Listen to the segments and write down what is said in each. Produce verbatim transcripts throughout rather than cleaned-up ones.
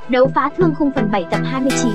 Đấu phá thương khung phần bảy tập hai mươi chín.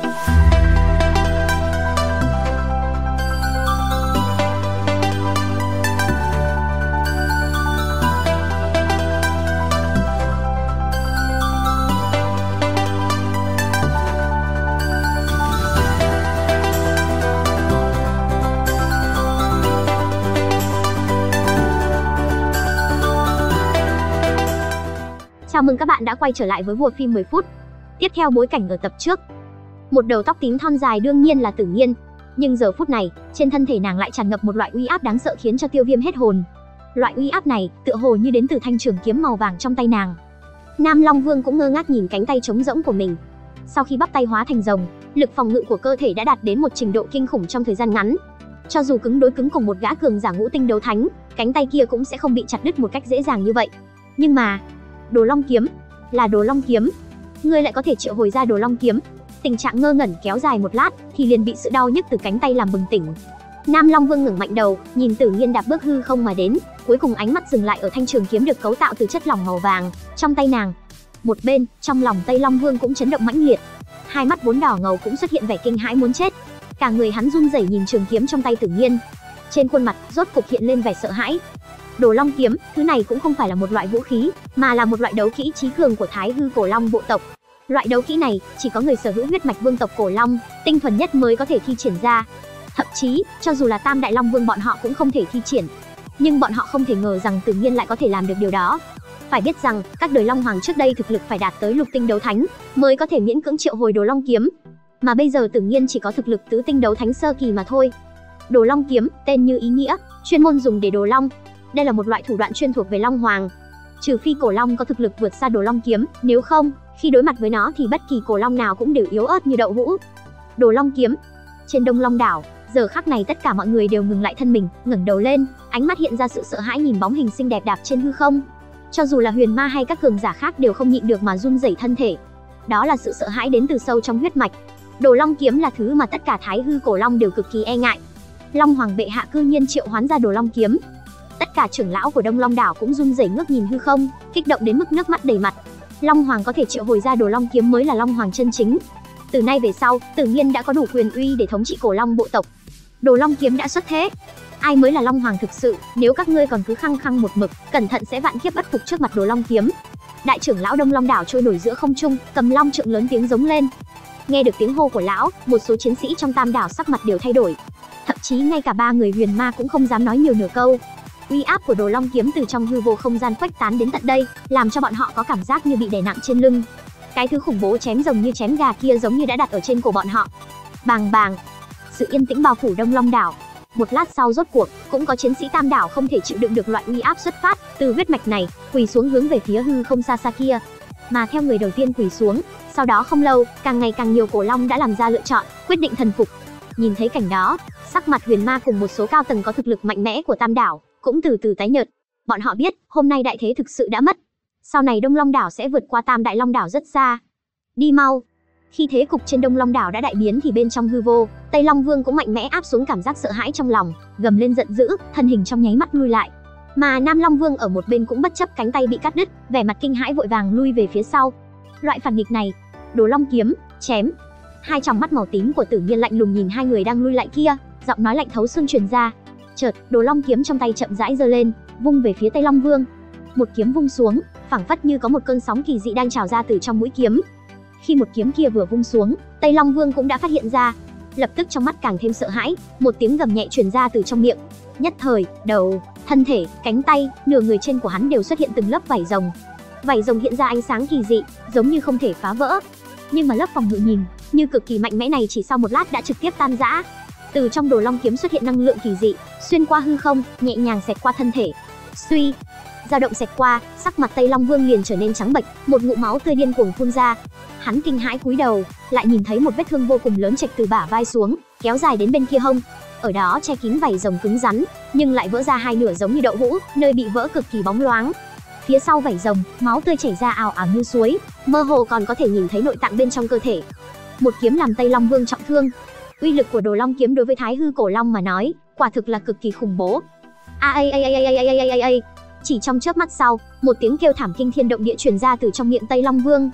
Chào mừng các bạn đã quay trở lại với Vua Phim mười phút. Tiếp theo bối cảnh ở tập trước. Một đầu tóc tím thon dài đương nhiên là Tử Nghiên, nhưng giờ phút này, trên thân thể nàng lại tràn ngập một loại uy áp đáng sợ khiến cho Tiêu Viêm hết hồn. Loại uy áp này tựa hồ như đến từ thanh trường kiếm màu vàng trong tay nàng. Nam Long Vương cũng ngơ ngác nhìn cánh tay trống rỗng của mình. Sau khi bắp tay hóa thành rồng, lực phòng ngự của cơ thể đã đạt đến một trình độ kinh khủng trong thời gian ngắn. Cho dù cứng đối cứng cùng một gã cường giả ngũ tinh đấu thánh, cánh tay kia cũng sẽ không bị chặt đứt một cách dễ dàng như vậy. Nhưng mà Đồ Long kiếm, là Đồ Long kiếm. Ngươi lại có thể triệu hồi ra Đồ Long kiếm. Tình trạng ngơ ngẩn kéo dài một lát thì liền bị sự đau nhức từ cánh tay làm bừng tỉnh. Nam Long Vương ngẩng mạnh đầu, nhìn Tử Nghiên đạp bước hư không mà đến, cuối cùng ánh mắt dừng lại ở thanh trường kiếm được cấu tạo từ chất lỏng màu vàng trong tay nàng. Một bên, trong lòng Tây Long Vương cũng chấn động mãnh liệt. Hai mắt vốn đỏ ngầu cũng xuất hiện vẻ kinh hãi muốn chết. Cả người hắn run rẩy nhìn trường kiếm trong tay Tử Nghiên. Trên khuôn mặt rốt cục hiện lên vẻ sợ hãi. Đồ Long kiếm, thứ này cũng không phải là một loại vũ khí, mà là một loại đấu kỹ chí cường của Thái Hư Cổ Long bộ tộc. Loại đấu kỹ này chỉ có người sở hữu huyết mạch vương tộc Cổ Long, tinh thuần nhất mới có thể thi triển ra. Thậm chí, cho dù là Tam Đại Long Vương bọn họ cũng không thể thi triển. Nhưng bọn họ không thể ngờ rằng Tử Nghiên lại có thể làm được điều đó. Phải biết rằng, các đời Long Hoàng trước đây thực lực phải đạt tới lục tinh đấu thánh mới có thể miễn cưỡng triệu hồi Đồ Long kiếm. Mà bây giờ Tử Nghiên chỉ có thực lực tứ tinh đấu thánh sơ kỳ mà thôi. Đồ Long kiếm, tên như ý nghĩa, chuyên môn dùng để đồ long. Đây là một loại thủ đoạn chuyên thuộc về Long Hoàng. Trừ phi Cổ Long có thực lực vượt xa Đồ Long kiếm, nếu không, khi đối mặt với nó thì bất kỳ Cổ Long nào cũng đều yếu ớt như đậu hũ. Đồ Long kiếm. Trên Đông Long đảo, giờ khắc này tất cả mọi người đều ngừng lại thân mình, ngẩng đầu lên, ánh mắt hiện ra sự sợ hãi nhìn bóng hình xinh đẹp đạp trên hư không. Cho dù là Huyền Ma hay các cường giả khác đều không nhịn được mà run rẩy thân thể. Đó là sự sợ hãi đến từ sâu trong huyết mạch. Đồ Long kiếm là thứ mà tất cả Thái Hư Cổ Long đều cực kỳ e ngại. Long Hoàng bệ hạ cư nhiên triệu hoán ra Đồ Long kiếm. Tất cả trưởng lão của Đông Long đảo cũng run rẩy ngước nhìn hư không, kích động đến mức nước mắt đầy mặt. Long Hoàng có thể triệu hồi ra Đồ Long kiếm mới là Long Hoàng chân chính. Từ nay về sau, Tử Nghiên đã có đủ quyền uy để thống trị Cổ Long bộ tộc. Đồ Long kiếm đã xuất thế. Ai mới là Long Hoàng thực sự? Nếu các ngươi còn cứ khăng khăng một mực, cẩn thận sẽ vạn kiếp bất phục trước mặt Đồ Long kiếm. Đại trưởng lão Đông Long đảo trôi nổi giữa không trung, cầm long trượng lớn tiếng giống lên. Nghe được tiếng hô của lão, một số chiến sĩ trong Tam đảo sắc mặt đều thay đổi. Thậm chí ngay cả ba người Huyền Ma cũng không dám nói nhiều nửa câu. Uy áp của Đồ Long kiếm từ trong hư vô không gian khuếch tán đến tận đây, làm cho bọn họ có cảm giác như bị đè nặng trên lưng. Cái thứ khủng bố chém rồng như chém gà kia giống như đã đặt ở trên cổ bọn họ. Bàng bàng, sự yên tĩnh bao phủ Đông Long đảo. Một lát sau rốt cuộc, cũng có chiến sĩ Tam đảo không thể chịu đựng được loại uy áp xuất phát từ huyết mạch này, quỳ xuống hướng về phía hư không xa xa kia. Mà theo người đầu tiên quỳ xuống, sau đó không lâu, càng ngày càng nhiều Cổ Long đã làm ra lựa chọn, quyết định thần phục. Nhìn thấy cảnh đó, sắc mặt Huyền Ma cùng một số cao tầng có thực lực mạnh mẽ của Tam đảo cũng từ từ tái nhợt. Bọn họ biết, hôm nay đại thế thực sự đã mất. Sau này Đông Long đảo sẽ vượt qua Tam Đại Long đảo rất xa. Đi mau. Khi thế cục trên Đông Long đảo đã đại biến thì bên trong hư vô, Tây Long Vương cũng mạnh mẽ áp xuống cảm giác sợ hãi trong lòng, gầm lên giận dữ, thân hình trong nháy mắt lui lại. Mà Nam Long Vương ở một bên cũng bất chấp cánh tay bị cắt đứt, vẻ mặt kinh hãi vội vàng lui về phía sau. Loại phản nghịch này, Đồ Long kiếm, chém. Hai tròng mắt màu tím của Tử Nghiên lạnh lùng nhìn hai người đang lui lại kia, giọng nói lạnh thấu xương truyền ra. Chợt, Đồ Long kiếm trong tay chậm rãi giơ lên, vung về phía Tây Long Vương. Một kiếm vung xuống, phảng phất như có một cơn sóng kỳ dị đang trào ra từ trong mũi kiếm. Khi một kiếm kia vừa vung xuống, Tây Long Vương cũng đã phát hiện ra, lập tức trong mắt càng thêm sợ hãi, một tiếng gầm nhẹ truyền ra từ trong miệng. Nhất thời, đầu, thân thể, cánh tay, nửa người trên của hắn đều xuất hiện từng lớp vảy rồng. Vảy rồng hiện ra ánh sáng kỳ dị, giống như không thể phá vỡ. Nhưng mà lớp phòng ngự nhìn như cực kỳ mạnh mẽ này chỉ sau một lát đã trực tiếp tan rã. Từ trong Đồ Long kiếm xuất hiện năng lượng kỳ dị, xuyên qua hư không, nhẹ nhàng xẹt qua thân thể. Suy, dao động xẹt qua, sắc mặt Tây Long Vương liền trở nên trắng bệch, một ngụm máu tươi điên cuồng phun ra. Hắn kinh hãi cúi đầu, lại nhìn thấy một vết thương vô cùng lớn chệch từ bả vai xuống, kéo dài đến bên kia hông. Ở đó che kín vảy rồng cứng rắn, nhưng lại vỡ ra hai nửa giống như đậu hũ, nơi bị vỡ cực kỳ bóng loáng. Phía sau vảy rồng, máu tươi chảy ra ào ào như suối, mơ hồ còn có thể nhìn thấy nội tạng bên trong cơ thể. Một kiếm làm Tây Long Vương trọng thương. Uy lực của Đồ Long kiếm đối với Thái Hư Cổ Long mà nói, quả thực là cực kỳ khủng bố. A a a a a a a a a. Chỉ trong chớp mắt sau, một tiếng kêu thảm kinh thiên động địa truyền ra từ trong miệng Tây Long Vương.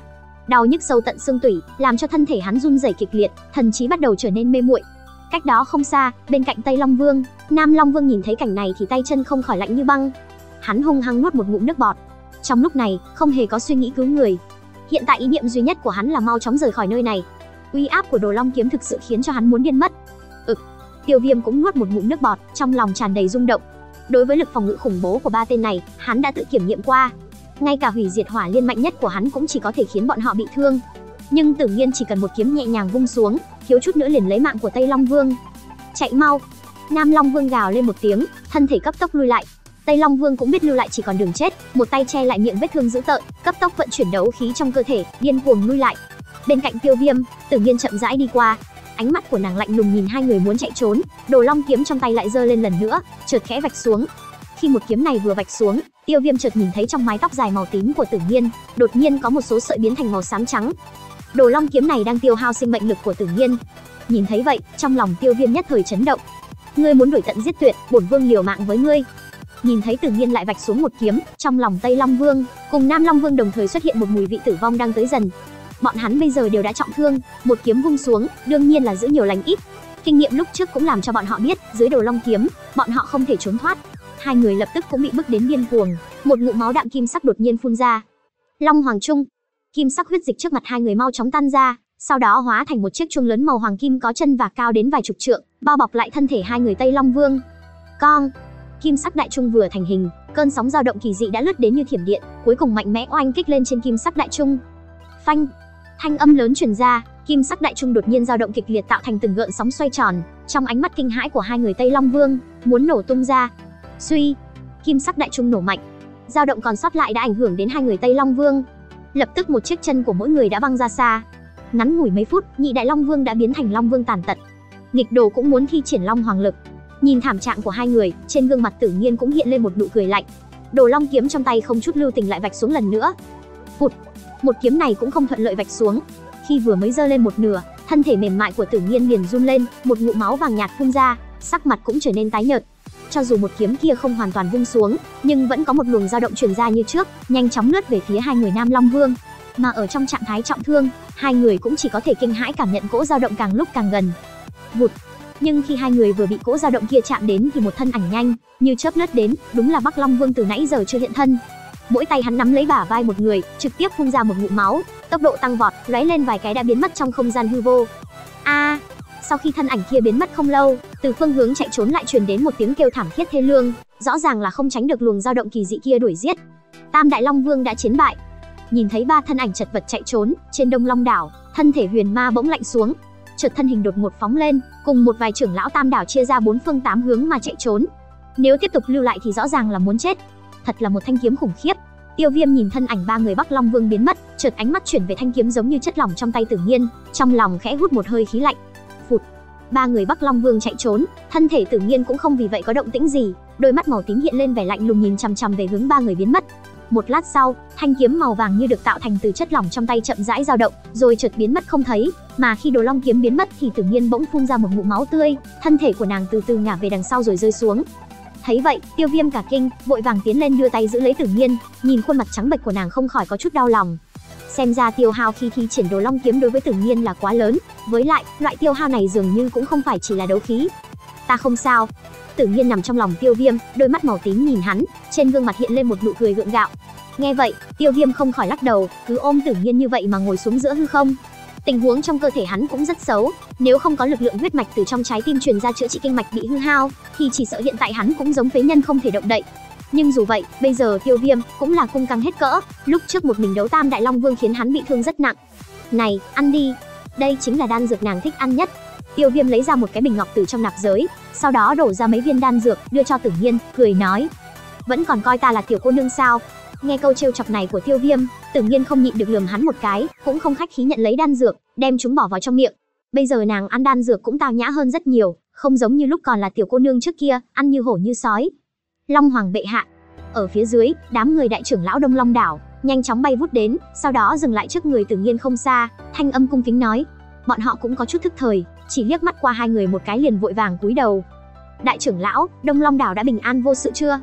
đau nhức sâu tận xương tủy, làm cho thân thể hắn run rẩy kịch liệt, thần trí bắt đầu trở nên mê muội. Cách đó không xa, bên cạnh Tây Long Vương, Nam Long Vương nhìn thấy cảnh này thì tay chân không khỏi lạnh như băng. Hắn hung hăng nuốt một ngụm nước bọt. Trong lúc này, không hề có suy nghĩ cứu người. Hiện tại ý niệm duy nhất của hắn là mau chóng rời khỏi nơi này. Uy áp của Đồ Long kiếm thực sự khiến cho hắn muốn điên mất. Ực. Tiêu Viêm cũng nuốt một ngụm nước bọt, trong lòng tràn đầy rung động. Đối với lực phòng ngự khủng bố của ba tên này, hắn đã tự kiểm nghiệm qua. Ngay cả hủy diệt hỏa liên mạnh nhất của hắn cũng chỉ có thể khiến bọn họ bị thương. Nhưng Tử Nghiên chỉ cần một kiếm nhẹ nhàng vung xuống, thiếu chút nữa liền lấy mạng của Tây Long Vương. Chạy mau! Nam Long Vương gào lên một tiếng, thân thể cấp tốc lui lại. Tây Long Vương cũng biết lưu lại chỉ còn đường chết, một tay che lại miệng vết thương dữ tợn, cấp tốc vận chuyển đấu khí trong cơ thể, điên cuồng lui lại. Bên cạnh Tiêu Viêm, Tử Nghiên chậm rãi đi qua, ánh mắt của nàng lạnh lùng nhìn hai người muốn chạy trốn. Đồ Long kiếm trong tay lại giơ lên lần nữa, chợt khẽ vạch xuống. Khi một kiếm này vừa vạch xuống, Tiêu Viêm chợt nhìn thấy trong mái tóc dài màu tím của Tử Nghiên, đột nhiên có một số sợi biến thành màu xám trắng. Đồ Long kiếm này đang tiêu hao sinh mệnh lực của Tử Nghiên. Nhìn thấy vậy, trong lòng Tiêu Viêm nhất thời chấn động. Ngươi muốn đuổi tận giết tuyệt, bổn vương liều mạng với ngươi. Nhìn thấy Tử Nghiên lại vạch xuống một kiếm, trong lòng Tây Long Vương cùng Nam Long Vương đồng thời xuất hiện một mùi vị tử vong đang tới dần. Bọn hắn bây giờ đều đã trọng thương, một kiếm vung xuống, đương nhiên là giữ nhiều lành ít. Kinh nghiệm lúc trước cũng làm cho bọn họ biết, dưới Đồ Long kiếm, bọn họ không thể trốn thoát. Hai người lập tức cũng bị bức đến điên cuồng, một ngụm máu đạm kim sắc đột nhiên phun ra. Long Hoàng Trung, kim sắc huyết dịch trước mặt hai người mau chóng tan ra, sau đó hóa thành một chiếc chuông lớn màu hoàng kim có chân và cao đến vài chục trượng, bao bọc lại thân thể hai người Tây Long Vương. Con, kim sắc đại trung vừa thành hình, cơn sóng dao động kỳ dị đã lướt đến như thiểm điện, cuối cùng mạnh mẽ oanh kích lên trên kim sắc đại trung. Phanh, thanh âm lớn truyền ra, kim sắc đại trung đột nhiên dao động kịch liệt tạo thành từng gợn sóng xoay tròn, trong ánh mắt kinh hãi của hai người Tây Long Vương, muốn nổ tung ra. Suy, kim sắc đại trung nổ mạnh, dao động còn sót lại đã ảnh hưởng đến hai người Tây Long Vương. Lập tức một chiếc chân của mỗi người đã văng ra xa. Ngắn ngủi mấy phút, nhị đại Long Vương đã biến thành Long Vương tàn tật. Nghịch Đồ cũng muốn thi triển Long Hoàng lực. Nhìn thảm trạng của hai người, trên gương mặt Tử Nghiên cũng hiện lên một nụ cười lạnh. Đồ Long kiếm trong tay không chút lưu tình lại vạch xuống lần nữa. Phụt, một kiếm này cũng không thuận lợi vạch xuống. Khi vừa mới giơ lên một nửa, thân thể mềm mại của Tử Nghiên liền run lên, một ngụm máu vàng nhạt phun ra, sắc mặt cũng trở nên tái nhợt. Cho dù một kiếm kia không hoàn toàn vung xuống, nhưng vẫn có một luồng dao động truyền ra như trước, nhanh chóng lướt về phía hai người Nam Long Vương. Mà ở trong trạng thái trọng thương, hai người cũng chỉ có thể kinh hãi cảm nhận cỗ dao động càng lúc càng gần. Vụt. Nhưng khi hai người vừa bị cỗ dao động kia chạm đến thì một thân ảnh nhanh như chớp lướt đến, đúng là Bắc Long Vương từ nãy giờ chưa hiện thân. Mỗi tay hắn nắm lấy bả vai một người, trực tiếp phun ra một ngụm máu, tốc độ tăng vọt, lóe lên vài cái đã biến mất trong không gian hư vô. A! À, sau khi thân ảnh kia biến mất không lâu, từ phương hướng chạy trốn lại truyền đến một tiếng kêu thảm thiết thê lương, rõ ràng là không tránh được luồng dao động kỳ dị kia đuổi giết. Tam đại Long Vương đã chiến bại. Nhìn thấy ba thân ảnh chật vật chạy trốn, trên Đông Long đảo, thân thể Huyền Ma bỗng lạnh xuống, chợt thân hình đột ngột phóng lên, cùng một vài trưởng lão Tam đảo chia ra bốn phương tám hướng mà chạy trốn. Nếu tiếp tục lưu lại thì rõ ràng là muốn chết. Thật là một thanh kiếm khủng khiếp. Tiêu Viêm nhìn thân ảnh ba người Bắc Long Vương biến mất, chợt ánh mắt chuyển về thanh kiếm giống như chất lỏng trong tay Tử Nghiên, trong lòng khẽ hút một hơi khí lạnh. Phụt, ba người Bắc Long Vương chạy trốn, thân thể Tử Nghiên cũng không vì vậy có động tĩnh gì, đôi mắt màu tím hiện lên vẻ lạnh lùng nhìn chằm chằm về hướng ba người biến mất. Một lát sau, thanh kiếm màu vàng như được tạo thành từ chất lỏng trong tay chậm rãi dao động, rồi chợt biến mất không thấy. Mà khi Đồ Long kiếm biến mất thì Tử Nghiên bỗng phun ra một ngụm máu tươi, thân thể của nàng từ từ ngả về đằng sau rồi rơi xuống. Thấy vậy, Tiêu Viêm cả kinh, vội vàng tiến lên đưa tay giữ lấy Tử Nghiên, nhìn khuôn mặt trắng bệch của nàng không khỏi có chút đau lòng. Xem ra tiêu hao khi thi triển Đồ Long kiếm đối với Tử Nghiên là quá lớn, với lại, loại tiêu hao này dường như cũng không phải chỉ là đấu khí. Ta không sao. Tử Nghiên nằm trong lòng Tiêu Viêm, đôi mắt màu tím nhìn hắn, trên gương mặt hiện lên một nụ cười gượng gạo. Nghe vậy, Tiêu Viêm không khỏi lắc đầu, cứ ôm Tử Nghiên như vậy mà ngồi xuống giữa hư không. Tình huống trong cơ thể hắn cũng rất xấu, nếu không có lực lượng huyết mạch từ trong trái tim truyền ra chữa trị kinh mạch bị hư hao, thì chỉ sợ hiện tại hắn cũng giống phế nhân không thể động đậy. Nhưng dù vậy, bây giờ Tiêu Viêm cũng là cung căng hết cỡ, lúc trước một mình đấu Tam đại Long Vương khiến hắn bị thương rất nặng. Này, ăn đi, đây chính là đan dược nàng thích ăn nhất. Tiêu Viêm lấy ra một cái bình ngọc từ trong nạp giới, sau đó đổ ra mấy viên đan dược, đưa cho Tử Nghiên, cười nói: vẫn còn coi ta là tiểu cô nương sao? Nghe câu trêu chọc này của Tiêu Viêm, Tử Nghiên không nhịn được lườm hắn một cái, cũng không khách khí nhận lấy đan dược, đem chúng bỏ vào trong miệng. Bây giờ nàng ăn đan dược cũng tao nhã hơn rất nhiều, không giống như lúc còn là tiểu cô nương trước kia, ăn như hổ như sói. Long Hoàng bệ hạ. Ở phía dưới, đám người đại trưởng lão Đông Long đảo nhanh chóng bay vút đến, sau đó dừng lại trước người Tử Nghiên không xa, thanh âm cung kính nói. Bọn họ cũng có chút thức thời, chỉ liếc mắt qua hai người một cái liền vội vàng cúi đầu. Đại trưởng lão, Đông Long đảo đã bình an vô sự chưa?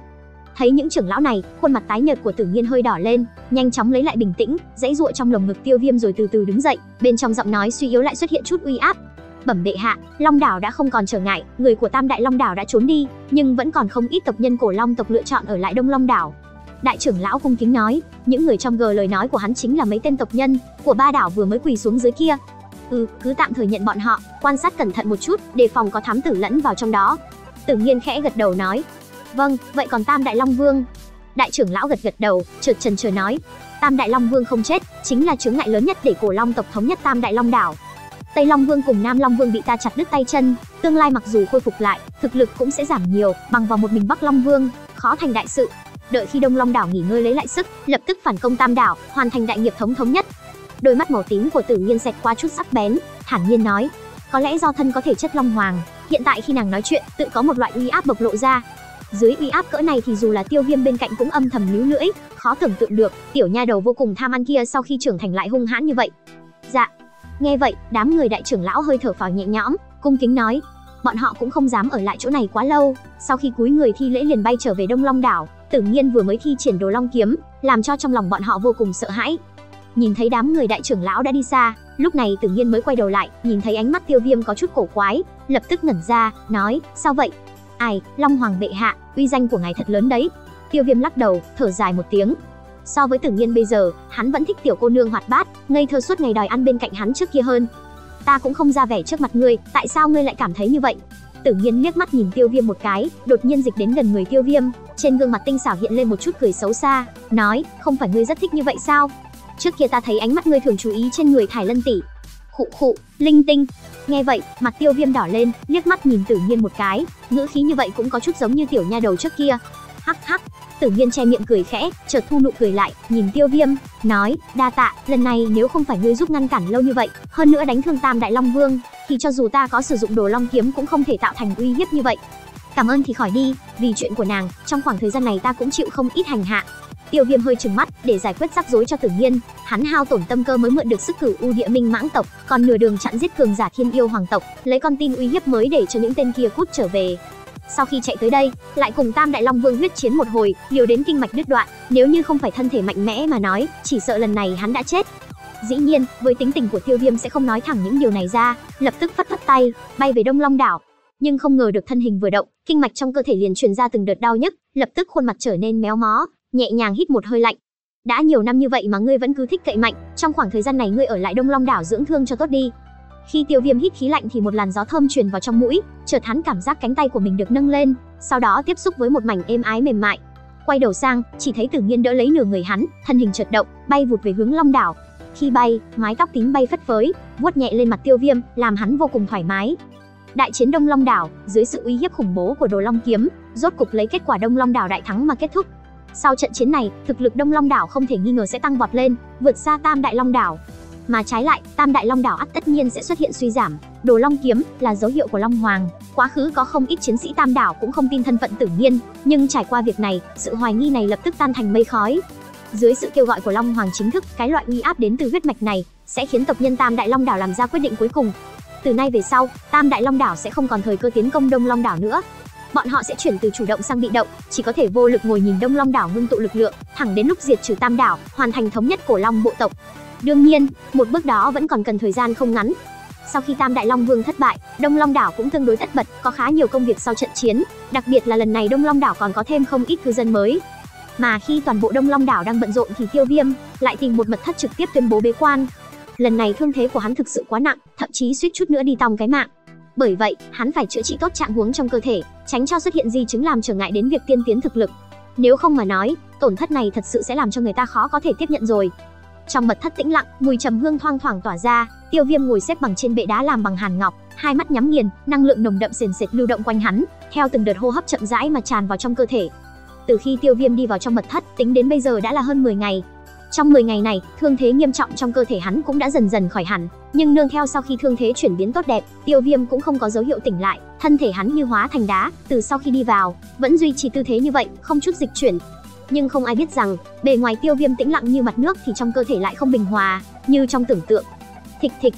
Thấy những trưởng lão này, khuôn mặt tái nhợt của Tử Nghiên hơi đỏ lên, nhanh chóng lấy lại bình tĩnh, giãy giụa trong lồng ngực Tiêu Viêm rồi từ từ đứng dậy, bên trong giọng nói suy yếu lại xuất hiện chút uy áp. Bẩm bệ hạ, Long đảo đã không còn trở ngại, người của Tam Đại Long đảo đã trốn đi, nhưng vẫn còn không ít tộc nhân Cổ Long tộc lựa chọn ở lại Đông Long đảo. Đại trưởng lão cung kính nói, những người trong gờ lời nói của hắn chính là mấy tên tộc nhân của ba đảo vừa mới quỳ xuống dưới kia. Ừ, cứ tạm thời nhận bọn họ, quan sát cẩn thận một chút, đề phòng có thám tử lẫn vào trong đó. Tử Nghiên khẽ gật đầu nói, vâng, vậy còn Tam Đại Long Vương? Đại trưởng lão gật gật đầu, chợt chần chờ nói, Tam Đại Long Vương không chết, chính là chướng ngại lớn nhất để Cổ Long tộc thống nhất Tam Đại Long đảo. Tây Long Vương cùng Nam Long Vương bị ta chặt đứt tay chân, tương lai mặc dù khôi phục lại, thực lực cũng sẽ giảm nhiều, bằng vào một mình Bắc Long Vương, khó thành đại sự. Đợi khi Đông Long đảo nghỉ ngơi lấy lại sức, lập tức phản công Tam đảo, hoàn thành đại nghiệp thống thống nhất. Đôi mắt màu tím của Tử Nghiên xẹt qua chút sắc bén, thản nhiên nói, có lẽ do thân có thể chất Long Hoàng, hiện tại khi nàng nói chuyện, tự có một loại uy áp bộc lộ ra. Dưới uy áp cỡ này thì dù là Tiêu Viêm bên cạnh cũng âm thầm líu lưỡi, khó tưởng tượng được, tiểu nha đầu vô cùng tham ăn kia sau khi trưởng thành lại hung hãn như vậy. Dạ. Nghe vậy, đám người đại trưởng lão hơi thở phào nhẹ nhõm, cung kính nói, bọn họ cũng không dám ở lại chỗ này quá lâu. Sau khi cúi người thi lễ liền bay trở về Đông Long đảo. Tử Nghiên vừa mới thi triển Đồ Long kiếm, làm cho trong lòng bọn họ vô cùng sợ hãi. Nhìn thấy đám người đại trưởng lão đã đi xa, lúc này Tử Nghiên mới quay đầu lại, nhìn thấy ánh mắt Tiêu Viêm có chút cổ quái, lập tức ngẩn ra, nói, sao vậy? Ai, Long Hoàng bệ hạ, uy danh của ngài thật lớn đấy. Tiêu Viêm lắc đầu, thở dài một tiếng. So với Tử Nghiên bây giờ, hắn vẫn thích tiểu cô nương hoạt bát, ngây thơ suốt ngày đòi ăn bên cạnh hắn trước kia hơn. Ta cũng không ra vẻ trước mặt ngươi, tại sao ngươi lại cảm thấy như vậy? Tử Nghiên liếc mắt nhìn Tiêu Viêm một cái, đột nhiên dịch đến gần người Tiêu Viêm, trên gương mặt tinh xảo hiện lên một chút cười xấu xa, nói, không phải ngươi rất thích như vậy sao? Trước kia ta thấy ánh mắt ngươi thường chú ý trên người Thải Lân tỷ. Khụ khụ, linh tinh. Nghe vậy, mặt Tiêu Viêm đỏ lên, liếc mắt nhìn Tử Nghiên một cái, ngữ khí như vậy cũng có chút giống như tiểu nha đầu trước kia. Hắc hắc. Tử Nghiên che miệng cười khẽ, chợt thu nụ cười lại, nhìn Tiêu Viêm, nói, đa tạ, lần này nếu không phải ngươi giúp ngăn cản lâu như vậy, hơn nữa đánh thương Tam Đại Long Vương, thì cho dù ta có sử dụng Đồ Long kiếm cũng không thể tạo thành uy hiếp như vậy. Cảm ơn thì khỏi đi, vì chuyện của nàng, trong khoảng thời gian này ta cũng chịu không ít hành hạ. Tiêu Viêm hơi trừng mắt, để giải quyết rắc rối cho Tử Nghiên, hắn hao tổn tâm cơ mới mượn được sức Cửu U Địa Minh Mãng tộc, còn nửa đường chặn giết cường giả Thiên Yêu Hoàng tộc, lấy con tin uy hiếp mới để cho những tên kia cút trở về. Sau khi chạy tới đây, lại cùng Tam Đại Long Vương huyết chiến một hồi, liều đến kinh mạch đứt đoạn, nếu như không phải thân thể mạnh mẽ mà nói, chỉ sợ lần này hắn đã chết. Dĩ nhiên, với tính tình của Tiêu Viêm sẽ không nói thẳng những điều này ra, lập tức phất phất tay, bay về Đông Long đảo. Nhưng không ngờ được thân hình vừa động, kinh mạch trong cơ thể liền truyền ra từng đợt đau nhức, lập tức khuôn mặt trở nên méo mó, nhẹ nhàng hít một hơi lạnh. Đã nhiều năm như vậy mà ngươi vẫn cứ thích cậy mạnh, trong khoảng thời gian này ngươi ở lại Đông Long đảo dưỡng thương cho tốt đi. Khi Tiêu Viêm hít khí lạnh thì một làn gió thơm truyền vào trong mũi, chợt hắn cảm giác cánh tay của mình được nâng lên, sau đó tiếp xúc với một mảnh êm ái mềm mại. Quay đầu sang, chỉ thấy Tử Nghiên đỡ lấy nửa người hắn, thân hình chợt động, bay vụt về hướng Long đảo. Khi bay, mái tóc tím bay phất phới, vuốt nhẹ lên mặt Tiêu Viêm, làm hắn vô cùng thoải mái. Đại chiến Đông Long đảo, dưới sự uy hiếp khủng bố của Đồ Long kiếm, rốt cục lấy kết quả Đông Long đảo đại thắng mà kết thúc. Sau trận chiến này, thực lực Đông Long đảo không thể nghi ngờ sẽ tăng vọt lên, vượt xa Tam Đại Long đảo. Mà trái lại, Tam Đại Long đảo ắt tất nhiên sẽ xuất hiện suy giảm. Đồ Long kiếm là dấu hiệu của Long Hoàng. Quá khứ có không ít chiến sĩ Tam đảo cũng không tin thân phận Tử Nghiên, nhưng trải qua việc này, sự hoài nghi này lập tức tan thành mây khói. Dưới sự kêu gọi của Long Hoàng chính thức, cái loại uy áp đến từ huyết mạch này sẽ khiến tộc nhân Tam Đại Long đảo làm ra quyết định cuối cùng. Từ nay về sau, Tam Đại Long đảo sẽ không còn thời cơ tiến công Đông Long đảo nữa. Bọn họ sẽ chuyển từ chủ động sang bị động, chỉ có thể vô lực ngồi nhìn Đông Long đảo ngưng tụ lực lượng, thẳng đến lúc diệt trừ Tam đảo, hoàn thành thống nhất Cổ Long bộ tộc. Đương nhiên, một bước đó vẫn còn cần thời gian không ngắn. Sau khi Tam Đại Long Vương thất bại, Đông Long đảo cũng tương đối tất bật, có khá nhiều công việc sau trận chiến, đặc biệt là lần này Đông Long đảo còn có thêm không ít cư dân mới. Mà khi toàn bộ Đông Long đảo đang bận rộn thì Tiêu Viêm lại tìm một mật thất trực tiếp tuyên bố bế quan. Lần này thương thế của hắn thực sự quá nặng, thậm chí suýt chút nữa đi tòng cái mạng. Bởi vậy, hắn phải chữa trị tốt trạng huống trong cơ thể, tránh cho xuất hiện di chứng làm trở ngại đến việc tiên tiến thực lực. Nếu không mà nói, tổn thất này thật sự sẽ làm cho người ta khó có thể tiếp nhận rồi. Trong mật thất tĩnh lặng, mùi trầm hương thoang thoảng tỏa ra, Tiêu Viêm ngồi xếp bằng trên bệ đá làm bằng hàn ngọc, hai mắt nhắm nghiền, năng lượng nồng đậm sền sệt lưu động quanh hắn, theo từng đợt hô hấp chậm rãi mà tràn vào trong cơ thể. Từ khi Tiêu Viêm đi vào trong mật thất, tính đến bây giờ đã là hơn mười ngày. Trong mười ngày này, thương thế nghiêm trọng trong cơ thể hắn cũng đã dần dần khỏi hẳn, nhưng nương theo sau khi thương thế chuyển biến tốt đẹp, Tiêu Viêm cũng không có dấu hiệu tỉnh lại, thân thể hắn như hóa thành đá, từ sau khi đi vào, vẫn duy trì tư thế như vậy, không chút dịch chuyển. Nhưng không ai biết rằng, bề ngoài Tiêu Viêm tĩnh lặng như mặt nước thì trong cơ thể lại không bình hòa, như trong tưởng tượng. Thịch thịch,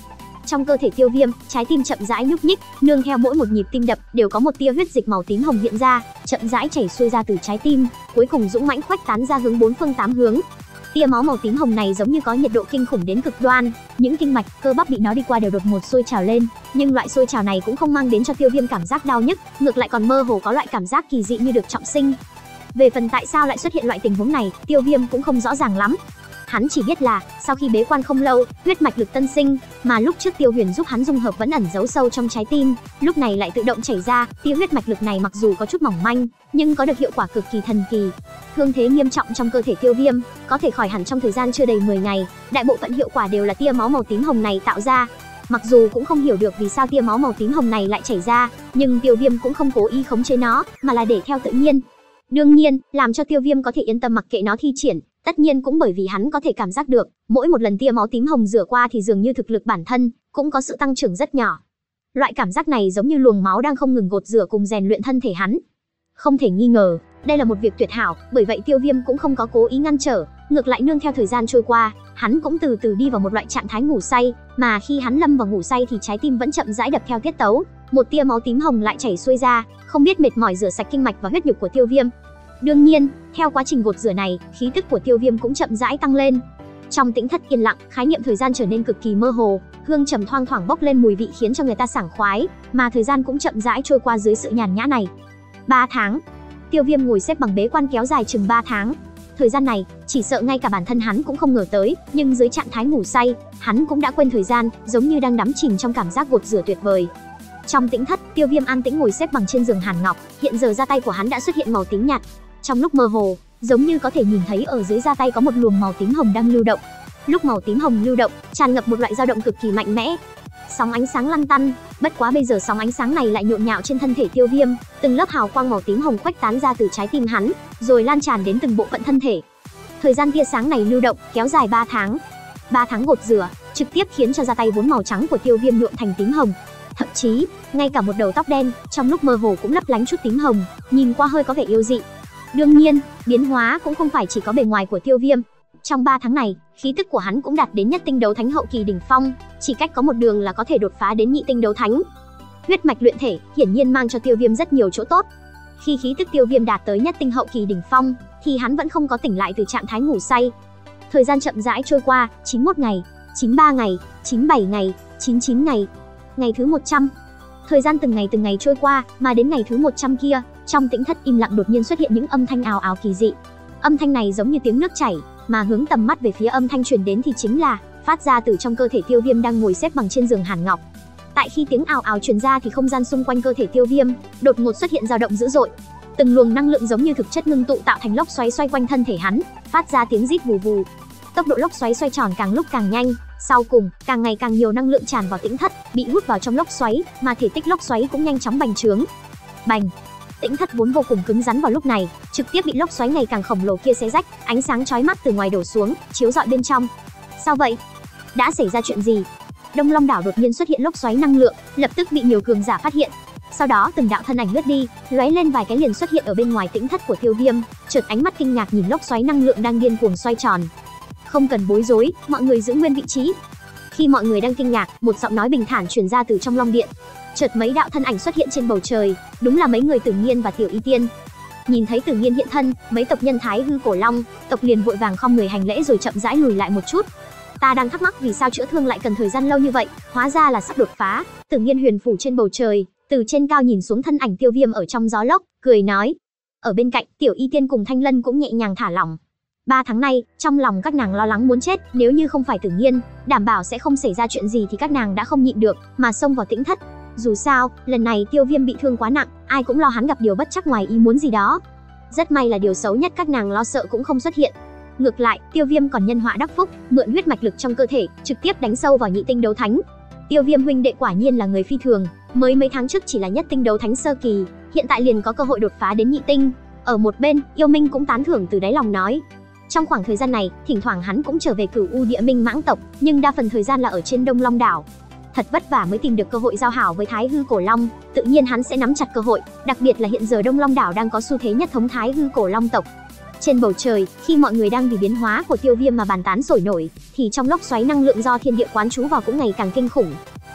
Trong cơ thể Tiêu Viêm, trái tim chậm rãi nhúc nhích, nương theo mỗi một nhịp tim đập đều có một tia huyết dịch màu tím hồng hiện ra, chậm rãi chảy xuôi ra từ trái tim, cuối cùng dũng mãnh khuếch tán ra hướng bốn phương tám hướng. Tia máu màu tím hồng này giống như có nhiệt độ kinh khủng đến cực đoan, những kinh mạch, cơ bắp bị nó đi qua đều đột ngột sôi trào lên, nhưng loại sôi trào này cũng không mang đến cho Tiêu Viêm cảm giác đau nhức, ngược lại còn mơ hồ có loại cảm giác kỳ dị như được trọng sinh. Về phần tại sao lại xuất hiện loại tình huống này, Tiêu Viêm cũng không rõ ràng lắm. Hắn chỉ biết là, sau khi bế quan không lâu, huyết mạch lực tân sinh, mà lúc trước Tiêu Huyền giúp hắn dung hợp vẫn ẩn giấu sâu trong trái tim, lúc này lại tự động chảy ra, tia huyết mạch lực này mặc dù có chút mỏng manh, nhưng có được hiệu quả cực kỳ thần kỳ. Thương thế nghiêm trọng trong cơ thể Tiêu Viêm, có thể khỏi hẳn trong thời gian chưa đầy mười ngày, đại bộ phận hiệu quả đều là tia máu màu tím hồng này tạo ra. Mặc dù cũng không hiểu được vì sao tia máu màu tím hồng này lại chảy ra, nhưng Tiêu Viêm cũng không cố ý khống chế nó, mà là để theo tự nhiên. Đương nhiên, làm cho Tiêu Viêm có thể yên tâm mặc kệ nó thi triển, tất nhiên cũng bởi vì hắn có thể cảm giác được, mỗi một lần tia máu tím hồng rửa qua thì dường như thực lực bản thân cũng có sự tăng trưởng rất nhỏ. Loại cảm giác này giống như luồng máu đang không ngừng gột rửa cùng rèn luyện thân thể hắn. Không thể nghi ngờ, đây là một việc tuyệt hảo, bởi vậy Tiêu Viêm cũng không có cố ý ngăn trở, ngược lại nương theo thời gian trôi qua, hắn cũng từ từ đi vào một loại trạng thái ngủ say, mà khi hắn lâm vào ngủ say thì trái tim vẫn chậm rãi đập theo tiết tấu, một tia máu tím hồng lại chảy xuôi ra, không biết mệt mỏi rửa sạch kinh mạch và huyết nhục của Tiêu Viêm. Đương nhiên, theo quá trình gột rửa này, khí tức của Tiêu Viêm cũng chậm rãi tăng lên. Trong tĩnh thất yên lặng, khái niệm thời gian trở nên cực kỳ mơ hồ, hương trầm thoang thoảng bốc lên mùi vị khiến cho người ta sảng khoái, mà thời gian cũng chậm rãi trôi qua dưới sự nhàn nhã này. ba tháng. Tiêu Viêm ngồi xếp bằng bế quan kéo dài chừng ba tháng. Thời gian này, chỉ sợ ngay cả bản thân hắn cũng không ngờ tới, nhưng dưới trạng thái ngủ say, hắn cũng đã quên thời gian, giống như đang đắm chìm trong cảm giác gột rửa tuyệt vời. Trong tĩnh thất, Tiêu Viêm an tĩnh ngồi xếp bằng trên giường hàn ngọc, hiện giờ da tay của hắn đã xuất hiện màu tím nhạt. Trong lúc mơ hồ, giống như có thể nhìn thấy ở dưới da tay có một luồng màu tím hồng đang lưu động. Lúc màu tím hồng lưu động, tràn ngập một loại dao động cực kỳ mạnh mẽ. Sóng ánh sáng lăn tăn, bất quá bây giờ sóng ánh sáng này lại nhộn nhạo trên thân thể Tiêu Viêm, từng lớp hào quang màu tím hồng khuếch tán ra từ trái tim hắn, rồi lan tràn đến từng bộ phận thân thể. Thời gian tia sáng này lưu động, kéo dài ba tháng. ba tháng gột rửa, trực tiếp khiến cho da tay vốn màu trắng của Tiêu Viêm nhuộm thành tím hồng. Thậm chí, ngay cả một đầu tóc đen, trong lúc mơ hồ cũng lấp lánh chút tím hồng, nhìn qua hơi có vẻ yêu dị. Đương nhiên, biến hóa cũng không phải chỉ có bề ngoài của Tiêu Viêm. Trong ba tháng này, khí tức của hắn cũng đạt đến nhất tinh đấu thánh hậu kỳ đỉnh phong, chỉ cách có một đường là có thể đột phá đến nhị tinh đấu thánh. Huyết mạch luyện thể hiển nhiên mang cho Tiêu Viêm rất nhiều chỗ tốt. Khi khí tức Tiêu Viêm đạt tới nhất tinh hậu kỳ đỉnh phong, thì hắn vẫn không có tỉnh lại từ trạng thái ngủ say. Thời gian chậm rãi trôi qua, chín mươi mốt ngày, chín mươi ba ngày, chín mươi bảy ngày, chín mươi chín ngày. Ngày thứ một trăm. Thời gian từng ngày từng ngày trôi qua, mà đến ngày thứ một trăm kia, trong tĩnh thất im lặng đột nhiên xuất hiện những âm thanh ào ào kỳ dị. Âm thanh này giống như tiếng nước chảy, mà hướng tầm mắt về phía âm thanh truyền đến thì chính là phát ra từ trong cơ thể Tiêu Viêm đang ngồi xếp bằng trên giường hàn ngọc. Tại khi tiếng ào ào truyền ra thì không gian xung quanh cơ thể Tiêu Viêm đột ngột xuất hiện dao động dữ dội. Từng luồng năng lượng giống như thực chất ngưng tụ tạo thành lốc xoáy xoay quanh thân thể hắn, phát ra tiếng rít vù vù. Tốc độ lốc xoáy xoay tròn càng lúc càng nhanh, sau cùng, càng ngày càng nhiều năng lượng tràn vào tĩnh thất, bị hút vào trong lốc xoáy, mà thể tích lốc xoáy cũng nhanh chóng bành trướng. Bành! Tĩnh thất vốn vô cùng cứng rắn vào lúc này, trực tiếp bị lốc xoáy ngày càng khổng lồ kia xé rách, ánh sáng chói mắt từ ngoài đổ xuống, chiếu rọi bên trong. Sao vậy? Đã xảy ra chuyện gì? Đông Long đảo đột nhiên xuất hiện lốc xoáy năng lượng, lập tức bị nhiều cường giả phát hiện. Sau đó từng đạo thân ảnh lướt đi, lóe lên vài cái liền xuất hiện ở bên ngoài tĩnh thất của Tiêu Viêm, chợt ánh mắt kinh ngạc nhìn lốc xoáy năng lượng đang điên cuồng xoay tròn. Không cần bối rối, mọi người giữ nguyên vị trí. Khi mọi người đang kinh ngạc, một giọng nói bình thản truyền ra từ trong Long Điện. Chợt mấy đạo thân ảnh xuất hiện trên bầu trời, đúng là mấy người Tử Nghiên và Tiểu Y Tiên. Nhìn thấy Tử Nghiên hiện thân, mấy tộc nhân Thái Hư Cổ Long tộc liền vội vàng khom người hành lễ rồi chậm rãi lùi lại một chút. Ta đang thắc mắc vì sao chữa thương lại cần thời gian lâu như vậy, hóa ra là sắp đột phá. Tử Nghiên huyền phủ trên bầu trời, từ trên cao nhìn xuống thân ảnh Tiêu Viêm ở trong gió lốc, cười nói. Ở bên cạnh, Tiểu Y Tiên cùng Thanh Lân cũng nhẹ nhàng thả lỏng. Ba tháng nay, trong lòng các nàng lo lắng muốn chết, nếu như không phải Tử Nghiên đảm bảo sẽ không xảy ra chuyện gì thì các nàng đã không nhịn được mà xông vào tĩnh thất. Dù sao, lần này Tiêu Viêm bị thương quá nặng, ai cũng lo hắn gặp điều bất trắc ngoài ý muốn gì đó. Rất may là điều xấu nhất các nàng lo sợ cũng không xuất hiện. Ngược lại, Tiêu Viêm còn nhân họa đắc phúc, mượn huyết mạch lực trong cơ thể, trực tiếp đánh sâu vào nhị tinh đấu thánh. Tiêu Viêm huynh đệ quả nhiên là người phi thường, mới mấy tháng trước chỉ là nhất tinh đấu thánh sơ kỳ, hiện tại liền có cơ hội đột phá đến nhị tinh. Ở một bên, Yêu Minh cũng tán thưởng từ đáy lòng nói. Trong khoảng thời gian này, thỉnh thoảng hắn cũng trở về Cửu U Địa Minh Mãng tộc, nhưng đa phần thời gian là ở trên Đông Long đảo. Thật vất vả mới tìm được cơ hội giao hảo với Thái Hư Cổ Long, tự nhiên hắn sẽ nắm chặt cơ hội, đặc biệt là hiện giờ Đông Long đảo đang có xu thế nhất thống Thái Hư Cổ Long tộc. Trên bầu trời, khi mọi người đang vì biến hóa của Tiêu Viêm mà bàn tán sôi nổi, thì trong lốc xoáy năng lượng do thiên địa quán trú vào cũng ngày càng kinh khủng.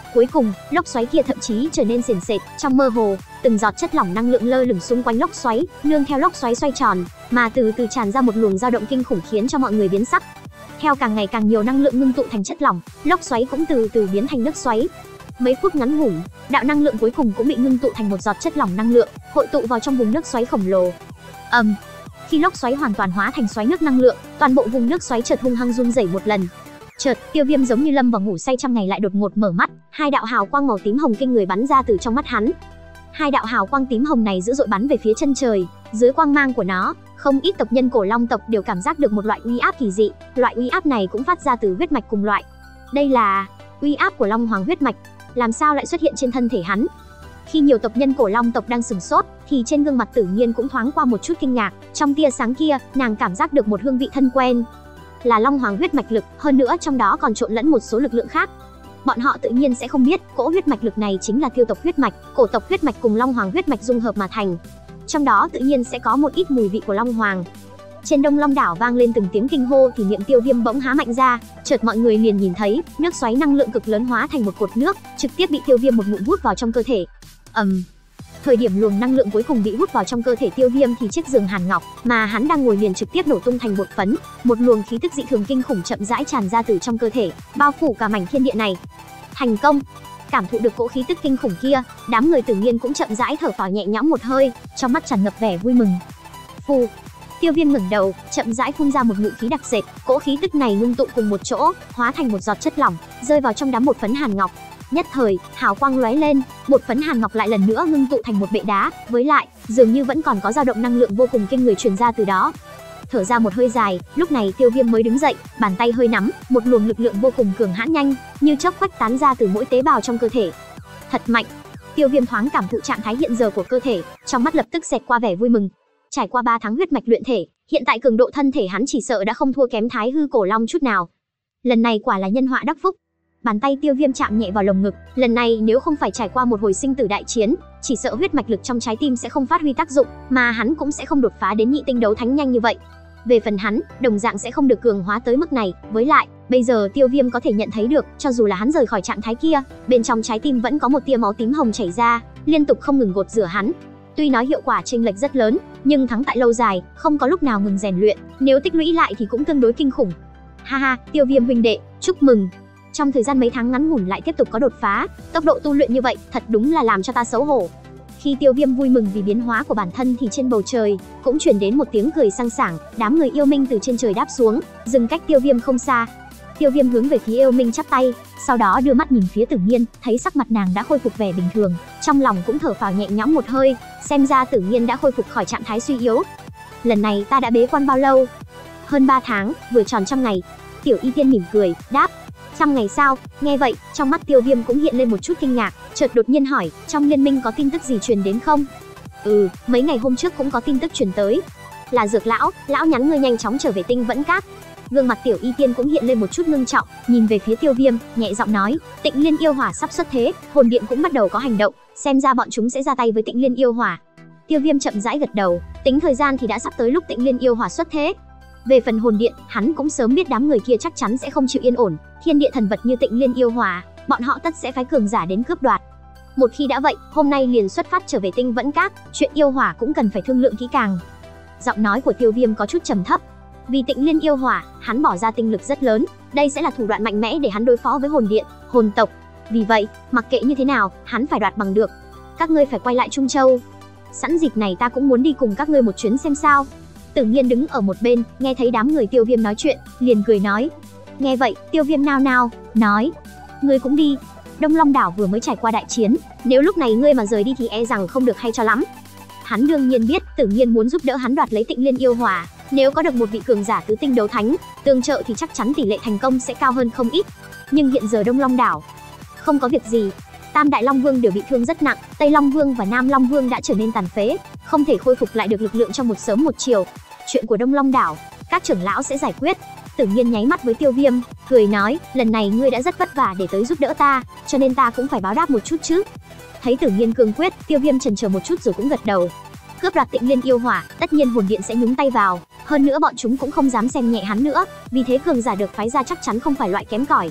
Cuối cùng, lốc xoáy kia thậm chí trở nên sền sệt, trong mơ hồ, từng giọt chất lỏng năng lượng lơ lửng xung quanh lốc xoáy, nương theo lốc xoáy xoay tròn, mà từ từ tràn ra một luồng dao động kinh khủng khiến cho mọi người biến sắc. Theo càng ngày càng nhiều năng lượng ngưng tụ thành chất lỏng, lốc xoáy cũng từ từ biến thành nước xoáy. Mấy phút ngắn ngủi, đạo năng lượng cuối cùng cũng bị ngưng tụ thành một giọt chất lỏng năng lượng, hội tụ vào trong vùng nước xoáy khổng lồ. Ầm, um, khi lốc xoáy hoàn toàn hóa thành xoáy nước năng lượng, toàn bộ vùng nước xoáy chợt hung hăng run rẩy một lần. Chợt, Tiêu Viêm giống như lâm vào ngủ say trăm ngày lại đột ngột mở mắt, hai đạo hào quang màu tím hồng kinh người bắn ra từ trong mắt hắn. Hai đạo hào quang tím hồng này dữ dội bắn về phía chân trời, dưới quang mang của nó, không ít tộc nhân cổ long tộc đều cảm giác được một loại uy áp kỳ dị, loại uy áp này cũng phát ra từ huyết mạch cùng loại. Đây là uy áp của Long Hoàng huyết mạch, làm sao lại xuất hiện trên thân thể hắn? Khi nhiều tộc nhân cổ long tộc đang sửng sốt, thì trên gương mặt Tử Nhiên cũng thoáng qua một chút kinh ngạc, trong tia sáng kia, nàng cảm giác được một hương vị thân quen. Là Long Hoàng huyết mạch lực, hơn nữa trong đó còn trộn lẫn một số lực lượng khác. Bọn họ tự nhiên sẽ không biết, cỗ huyết mạch lực này chính là Tiêu tộc huyết mạch, cổ tộc huyết mạch cùng Long Hoàng huyết mạch dung hợp mà thành. Trong đó tự nhiên sẽ có một ít mùi vị của Long Hoàng. Trên Đông Long đảo vang lên từng tiếng kinh hô thì miệng Tiêu Viêm bỗng há mạnh ra, chợt mọi người liền nhìn thấy, nước xoáy năng lượng cực lớn hóa thành một cột nước, trực tiếp bị Tiêu Viêm một ngụm hút vào trong cơ thể. Ầm. Um, thời điểm luồng năng lượng cuối cùng bị hút vào trong cơ thể Tiêu Viêm thì chiếc giường hàn ngọc mà hắn đang ngồi liền trực tiếp nổ tung thành bột phấn, một luồng khí tức dị thường kinh khủng chậm rãi tràn ra từ trong cơ thể, bao phủ cả mảnh thiên địa này. Thành công! Cảm thụ được cỗ khí tức kinh khủng kia, đám người Tử Nhiên cũng chậm rãi thở phào nhẹ nhõm một hơi, trong mắt tràn ngập vẻ vui mừng. Phù! Tiêu Viêm ngẩng đầu, chậm rãi phun ra một ngụm khí đặc sệt, cỗ khí tức này ngưng tụ cùng một chỗ, hóa thành một giọt chất lỏng, rơi vào trong đám bột phấn hàn ngọc. Nhất thời, hào quang lóe lên, bột phấn hàn ngọc lại lần nữa ngưng tụ thành một bệ đá, với lại, dường như vẫn còn có dao động năng lượng vô cùng kinh người truyền ra từ đó. Thở ra một hơi dài, lúc này Tiêu Viêm mới đứng dậy, bàn tay hơi nắm, một luồng lực lượng vô cùng cường hãn nhanh, như chớp khuếch tán ra từ mỗi tế bào trong cơ thể. Thật mạnh. Tiêu Viêm thoáng cảm thụ trạng thái hiện giờ của cơ thể, trong mắt lập tức xẹt qua vẻ vui mừng. Trải qua ba tháng huyết mạch luyện thể, hiện tại cường độ thân thể hắn chỉ sợ đã không thua kém Thái Hư cổ long chút nào. Lần này quả là nhân họa đắc phúc. Bàn tay Tiêu Viêm chạm nhẹ vào lồng ngực, lần này nếu không phải trải qua một hồi sinh tử đại chiến, chỉ sợ huyết mạch lực trong trái tim sẽ không phát huy tác dụng, mà hắn cũng sẽ không đột phá đến nhị tinh đấu thánh nhanh như vậy. Về phần hắn, đồng dạng sẽ không được cường hóa tới mức này, với lại, bây giờ Tiêu Viêm có thể nhận thấy được, cho dù là hắn rời khỏi trạng thái kia, bên trong trái tim vẫn có một tia máu tím hồng chảy ra, liên tục không ngừng gột rửa hắn. Tuy nói hiệu quả chênh lệch rất lớn, nhưng thắng tại lâu dài, không có lúc nào ngừng rèn luyện, nếu tích lũy lại thì cũng tương đối kinh khủng. Ha ha, Tiêu Viêm huynh đệ, chúc mừng. Trong thời gian mấy tháng ngắn ngủn lại tiếp tục có đột phá, tốc độ tu luyện như vậy, thật đúng là làm cho ta xấu hổ. Khi Tiêu Viêm vui mừng vì biến hóa của bản thân thì trên bầu trời cũng truyền đến một tiếng cười sang sảng, đám người yêu minh từ trên trời đáp xuống, dừng cách Tiêu Viêm không xa. Tiêu Viêm hướng về phía yêu minh chắp tay, sau đó đưa mắt nhìn phía Tử Nhiên, thấy sắc mặt nàng đã khôi phục vẻ bình thường, trong lòng cũng thở phào nhẹ nhõm một hơi, xem ra Tử Nhiên đã khôi phục khỏi trạng thái suy yếu. Lần này ta đã bế quan bao lâu? Hơn ba tháng, vừa tròn trăm ngày. Tiểu Y Tiên mỉm cười, đáp. Trăm ngày sao? Nghe vậy, trong mắt Tiêu Viêm cũng hiện lên một chút kinh ngạc, chợt đột nhiên hỏi, trong liên minh có tin tức gì truyền đến không? Ừ, mấy ngày hôm trước cũng có tin tức truyền tới. Là Dược lão, lão nhắn ngươi nhanh chóng trở về Tinh Vẫn Các. Gương mặt Tiểu Y Tiên cũng hiện lên một chút ngưng trọng, nhìn về phía Tiêu Viêm, nhẹ giọng nói, Tịnh Liên yêu hỏa sắp xuất thế, hồn điện cũng bắt đầu có hành động, xem ra bọn chúng sẽ ra tay với Tịnh Liên yêu hỏa. Tiêu Viêm chậm rãi gật đầu, tính thời gian thì đã sắp tới lúc Tịnh Liên yêu hỏa xuất thế. Về phần hồn điện, hắn cũng sớm biết đám người kia chắc chắn sẽ không chịu yên ổn, thiên địa thần vật như Tịnh Liên yêu hỏa, bọn họ tất sẽ phái cường giả đến cướp đoạt. Một khi đã vậy, hôm nay liền xuất phát trở về Tinh Vẫn Các, chuyện yêu hỏa cũng cần phải thương lượng kỹ càng. Giọng nói của Tiêu Viêm có chút trầm thấp. Vì Tịnh Liên yêu hỏa, hắn bỏ ra tinh lực rất lớn, đây sẽ là thủ đoạn mạnh mẽ để hắn đối phó với hồn điện, hồn tộc. Vì vậy, mặc kệ như thế nào, hắn phải đoạt bằng được. Các ngươi phải quay lại Trung Châu. Sẵn dịp này ta cũng muốn đi cùng các ngươi một chuyến xem sao. Tử Nhiên đứng ở một bên, nghe thấy đám người Tiêu Viêm nói chuyện, liền cười nói. Nghe vậy, Tiêu Viêm nao nao, nói, ngươi cũng đi. Đông Long đảo vừa mới trải qua đại chiến, nếu lúc này ngươi mà rời đi thì e rằng không được hay cho lắm. Hắn đương nhiên biết, Tử Nhiên muốn giúp đỡ hắn đoạt lấy Tịnh Liên yêu hỏa, nếu có được một vị cường giả tứ tinh đấu thánh tương trợ thì chắc chắn tỷ lệ thành công sẽ cao hơn không ít. Nhưng hiện giờ Đông Long đảo không có việc gì, Tam Đại Long Vương đều bị thương rất nặng, Tây Long Vương và Nam Long Vương đã trở nên tàn phế, không thể khôi phục lại được lực lượng trong một sớm một chiều. Chuyện của Đông Long đảo, các trưởng lão sẽ giải quyết. Tử Nhiên nháy mắt với Tiêu Viêm, cười nói, lần này ngươi đã rất vất vả để tới giúp đỡ ta, cho nên ta cũng phải báo đáp một chút chứ. Thấy Tử Nhiên cương quyết, Tiêu Viêm chần chờ một chút rồi cũng gật đầu. Cướp đoạt Tịnh Liên yêu hỏa, tất nhiên hồn điện sẽ nhúng tay vào, hơn nữa bọn chúng cũng không dám xem nhẹ hắn nữa, vì thế cường giả được phái ra chắc chắn không phải loại kém cỏi.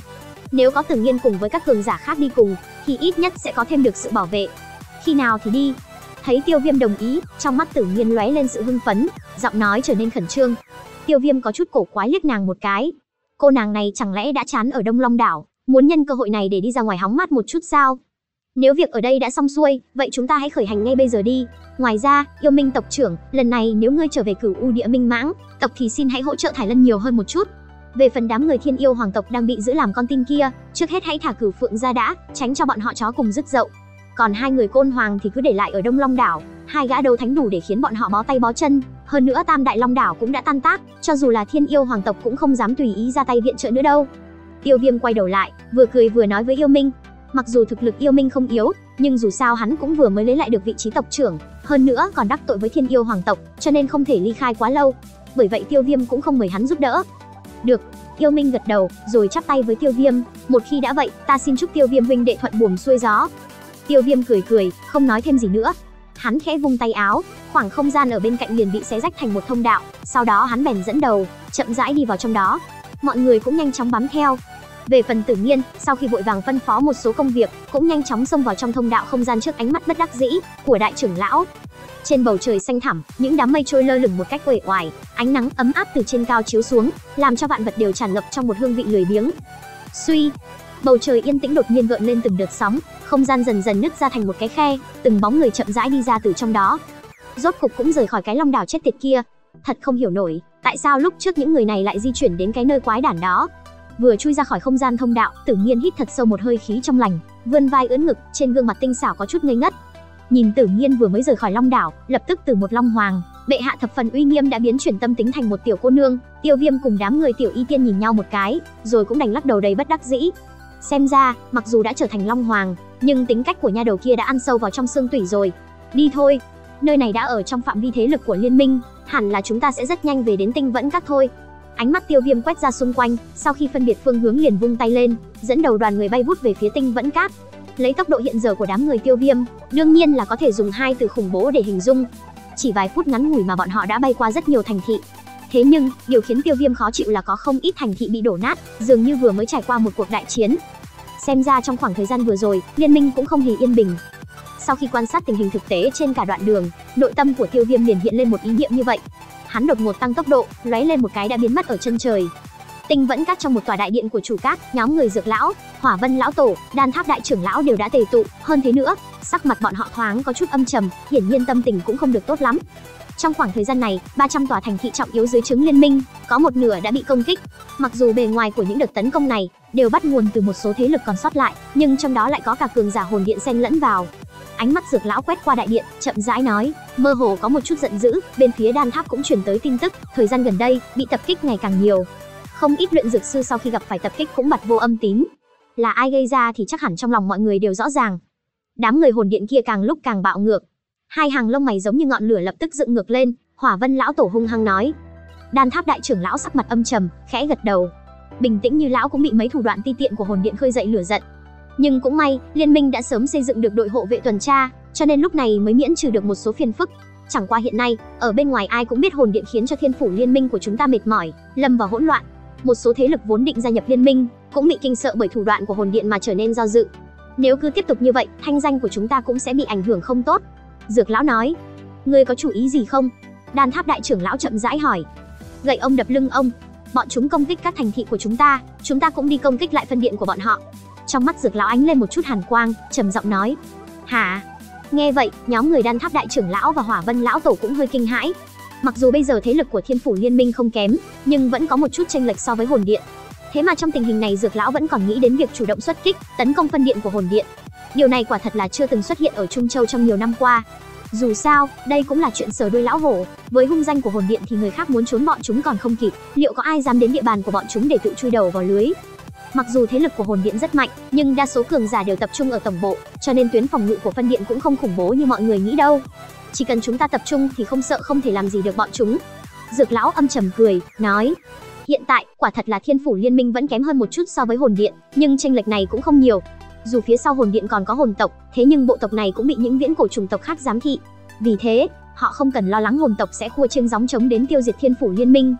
Nếu có Tử Nghiên cùng với các cường giả khác đi cùng, thì ít nhất sẽ có thêm được sự bảo vệ. Khi nào thì đi? Thấy Tiêu Viêm đồng ý, trong mắt Tử Nghiên lóe lên sự hưng phấn, giọng nói trở nên khẩn trương. Tiêu Viêm có chút cổ quái liếc nàng một cái. Cô nàng này chẳng lẽ đã chán ở Đông Long đảo, muốn nhân cơ hội này để đi ra ngoài hóng mát một chút sao? Nếu việc ở đây đã xong xuôi, vậy chúng ta hãy khởi hành ngay bây giờ đi. Ngoài ra, Yêu Minh tộc trưởng, lần này nếu ngươi trở về Cửu U Địa Minh Mãng tộc thì xin hãy hỗ trợ Thải Lân nhiều hơn một chút. Về phần đám người Thiên Yêu Hoàng tộc đang bị giữ làm con tin kia, trước hết hãy thả Cửu Phượng ra đã, tránh cho bọn họ chó cùng rứt dậu. Còn hai người Côn Hoàng thì cứ để lại ở Đông Long đảo, hai gã đấu thánh đủ để khiến bọn họ bó tay bó chân. Hơn nữa Tam Đại Long đảo cũng đã tan tác, cho dù là Thiên Yêu Hoàng tộc cũng không dám tùy ý ra tay viện trợ nữa đâu. Tiêu Viêm quay đầu lại, vừa cười vừa nói với Yêu Minh. Mặc dù thực lực Yêu Minh không yếu, nhưng dù sao hắn cũng vừa mới lấy lại được vị trí tộc trưởng, hơn nữa còn đắc tội với Thiên Yêu Hoàng tộc, cho nên không thể ly khai quá lâu. Bởi vậy Tiêu Viêm cũng không mời hắn giúp đỡ. Được, Yêu Minh gật đầu, rồi chắp tay với Tiêu Viêm. Một khi đã vậy, ta xin chúc Tiêu Viêm huynh đệ thuận buồm xuôi gió. Tiêu Viêm cười cười, không nói thêm gì nữa. Hắn khẽ vung tay áo, khoảng không gian ở bên cạnh liền bị xé rách thành một thông đạo. Sau đó hắn bèn dẫn đầu, chậm rãi đi vào trong đó. Mọi người cũng nhanh chóng bám theo. Về phần Tử Nghiên, sau khi vội vàng phân phó một số công việc, cũng nhanh chóng xông vào trong thông đạo không gian trước ánh mắt bất đắc dĩ của đại trưởng lão. Trên bầu trời xanh thẳm, những đám mây trôi lơ lửng một cách uể oải, ánh nắng ấm áp từ trên cao chiếu xuống, làm cho vạn vật đều tràn ngập trong một hương vị lười biếng. Suy, bầu trời yên tĩnh đột nhiên gợn lên từng đợt sóng, không gian dần dần nứt ra thành một cái khe, từng bóng người chậm rãi đi ra từ trong đó. Rốt cục cũng rời khỏi cái Long đảo chết tiệt kia. Thật không hiểu nổi, tại sao lúc trước những người này lại di chuyển đến cái nơi quái đản đó. Vừa chui ra khỏi không gian thông đạo, Tử Nghiên hít thật sâu một hơi khí trong lành, vươn vai ưỡn ngực, trên gương mặt tinh xảo có chút ngây ngất. Nhìn Tử Nghiên vừa mới rời khỏi Long đảo, lập tức từ một Long Hoàng, bệ hạ thập phần uy nghiêm đã biến chuyển tâm tính thành một tiểu cô nương. Tiêu Viêm cùng đám người Tiểu Y Tiên nhìn nhau một cái, rồi cũng đành lắc đầu đầy bất đắc dĩ. Xem ra, mặc dù đã trở thành Long Hoàng, nhưng tính cách của nha đầu kia đã ăn sâu vào trong xương tủy rồi. Đi thôi, nơi này đã ở trong phạm vi thế lực của liên minh, hẳn là chúng ta sẽ rất nhanh về đến Tinh Vẫn Các thôi. Ánh mắt Tiêu Viêm quét ra xung quanh, sau khi phân biệt phương hướng liền vung tay lên, dẫn đầu đoàn người bay vút về phía Tinh Vẫn Các. Lấy tốc độ hiện giờ của đám người Tiêu Viêm, đương nhiên là có thể dùng hai từ khủng bố để hình dung. Chỉ vài phút ngắn ngủi mà bọn họ đã bay qua rất nhiều thành thị. Thế nhưng, điều khiến Tiêu Viêm khó chịu là có không ít thành thị bị đổ nát, dường như vừa mới trải qua một cuộc đại chiến. Xem ra trong khoảng thời gian vừa rồi, liên minh cũng không hề yên bình. Sau khi quan sát tình hình thực tế trên cả đoạn đường, nội tâm của Tiêu Viêm liền hiện lên một ý niệm như vậy. Hắn đột ngột tăng tốc độ, lóe lên một cái đã biến mất ở chân trời. Tinh Vẫn Các trong một tòa đại điện của chủ các, nhóm người Dược lão, Hỏa Vân lão tổ, Đan Tháp đại trưởng lão đều đã tề tụ. Hơn thế nữa, sắc mặt bọn họ thoáng có chút âm trầm, hiển nhiên tâm tình cũng không được tốt lắm. Trong khoảng thời gian này, ba trăm tòa thành thị trọng yếu dưới trướng liên minh, có một nửa đã bị công kích. Mặc dù bề ngoài của những đợt tấn công này đều bắt nguồn từ một số thế lực còn sót lại, nhưng trong đó lại có cả cường giả hồn điện xen lẫn vào. Ánh mắt Dược lão quét qua đại điện, chậm rãi nói, mơ hồ có một chút giận dữ. Bên phía Đan Tháp cũng truyền tới tin tức, thời gian gần đây bị tập kích ngày càng nhiều. Không ít luyện dược sư sau khi gặp phải tập kích cũng bặt vô âm tín. Là ai gây ra thì chắc hẳn trong lòng mọi người đều rõ ràng. Đám người hồn điện kia càng lúc càng bạo ngược. Hai hàng lông mày giống như ngọn lửa lập tức dựng ngược lên. Hỏa Vân lão tổ hung hăng nói. Đan Tháp đại trưởng lão sắc mặt âm trầm, khẽ gật đầu. Bình tĩnh như lão cũng bị mấy thủ đoạn ti tiện của hồn điện khơi dậy lửa giận. Nhưng cũng may, liên minh đã sớm xây dựng được đội hộ vệ tuần tra, cho nên lúc này mới miễn trừ được một số phiền phức. Chẳng qua hiện nay, ở bên ngoài ai cũng biết hồn điện khiến cho thiên phủ liên minh của chúng ta mệt mỏi, lâm vào hỗn loạn. Một số thế lực vốn định gia nhập liên minh cũng bị kinh sợ bởi thủ đoạn của hồn điện mà trở nên do dự. Nếu cứ tiếp tục như vậy, thanh danh của chúng ta cũng sẽ bị ảnh hưởng không tốt. Dược lão nói. Ngươi có chủ ý gì không? Đan Tháp đại trưởng lão chậm rãi hỏi. Gậy ông đập lưng ông. Bọn chúng công kích các thành thị của chúng ta, chúng ta cũng đi công kích lại phân điện của bọn họ. Trong mắt Dược lão ánh lên một chút hàn quang, trầm giọng nói. Hả? Nghe vậy, nhóm người Đan Tháp đại trưởng lão và Hỏa Vân lão tổ cũng hơi kinh hãi. Mặc dù bây giờ thế lực của thiên phủ liên minh không kém, nhưng vẫn có một chút chênh lệch so với hồn điện. Thế mà trong tình hình này Dược lão vẫn còn nghĩ đến việc chủ động xuất kích, tấn công phân điện của hồn điện. Điều này quả thật là chưa từng xuất hiện ở Trung Châu trong nhiều năm qua. Dù sao, đây cũng là chuyện sờ đuôi lão hổ, với hung danh của hồn điện thì người khác muốn trốn bọn chúng còn không kịp, liệu có ai dám đến địa bàn của bọn chúng để tự chui đầu vào lưới. Mặc dù thế lực của hồn điện rất mạnh, nhưng đa số cường giả đều tập trung ở tổng bộ, cho nên tuyến phòng ngự của phân điện cũng không khủng bố như mọi người nghĩ đâu. Chỉ cần chúng ta tập trung thì không sợ không thể làm gì được bọn chúng. Dược lão âm trầm cười, nói. Hiện tại, quả thật là thiên phủ liên minh vẫn kém hơn một chút so với hồn điện, nhưng chênh lệch này cũng không nhiều. Dù phía sau hồn điện còn có hồn tộc, thế nhưng bộ tộc này cũng bị những viễn cổ chủng tộc khác giám thị. Vì thế, họ không cần lo lắng hồn tộc sẽ khua chiêng gióng trống đến tiêu diệt thiên phủ liên minh.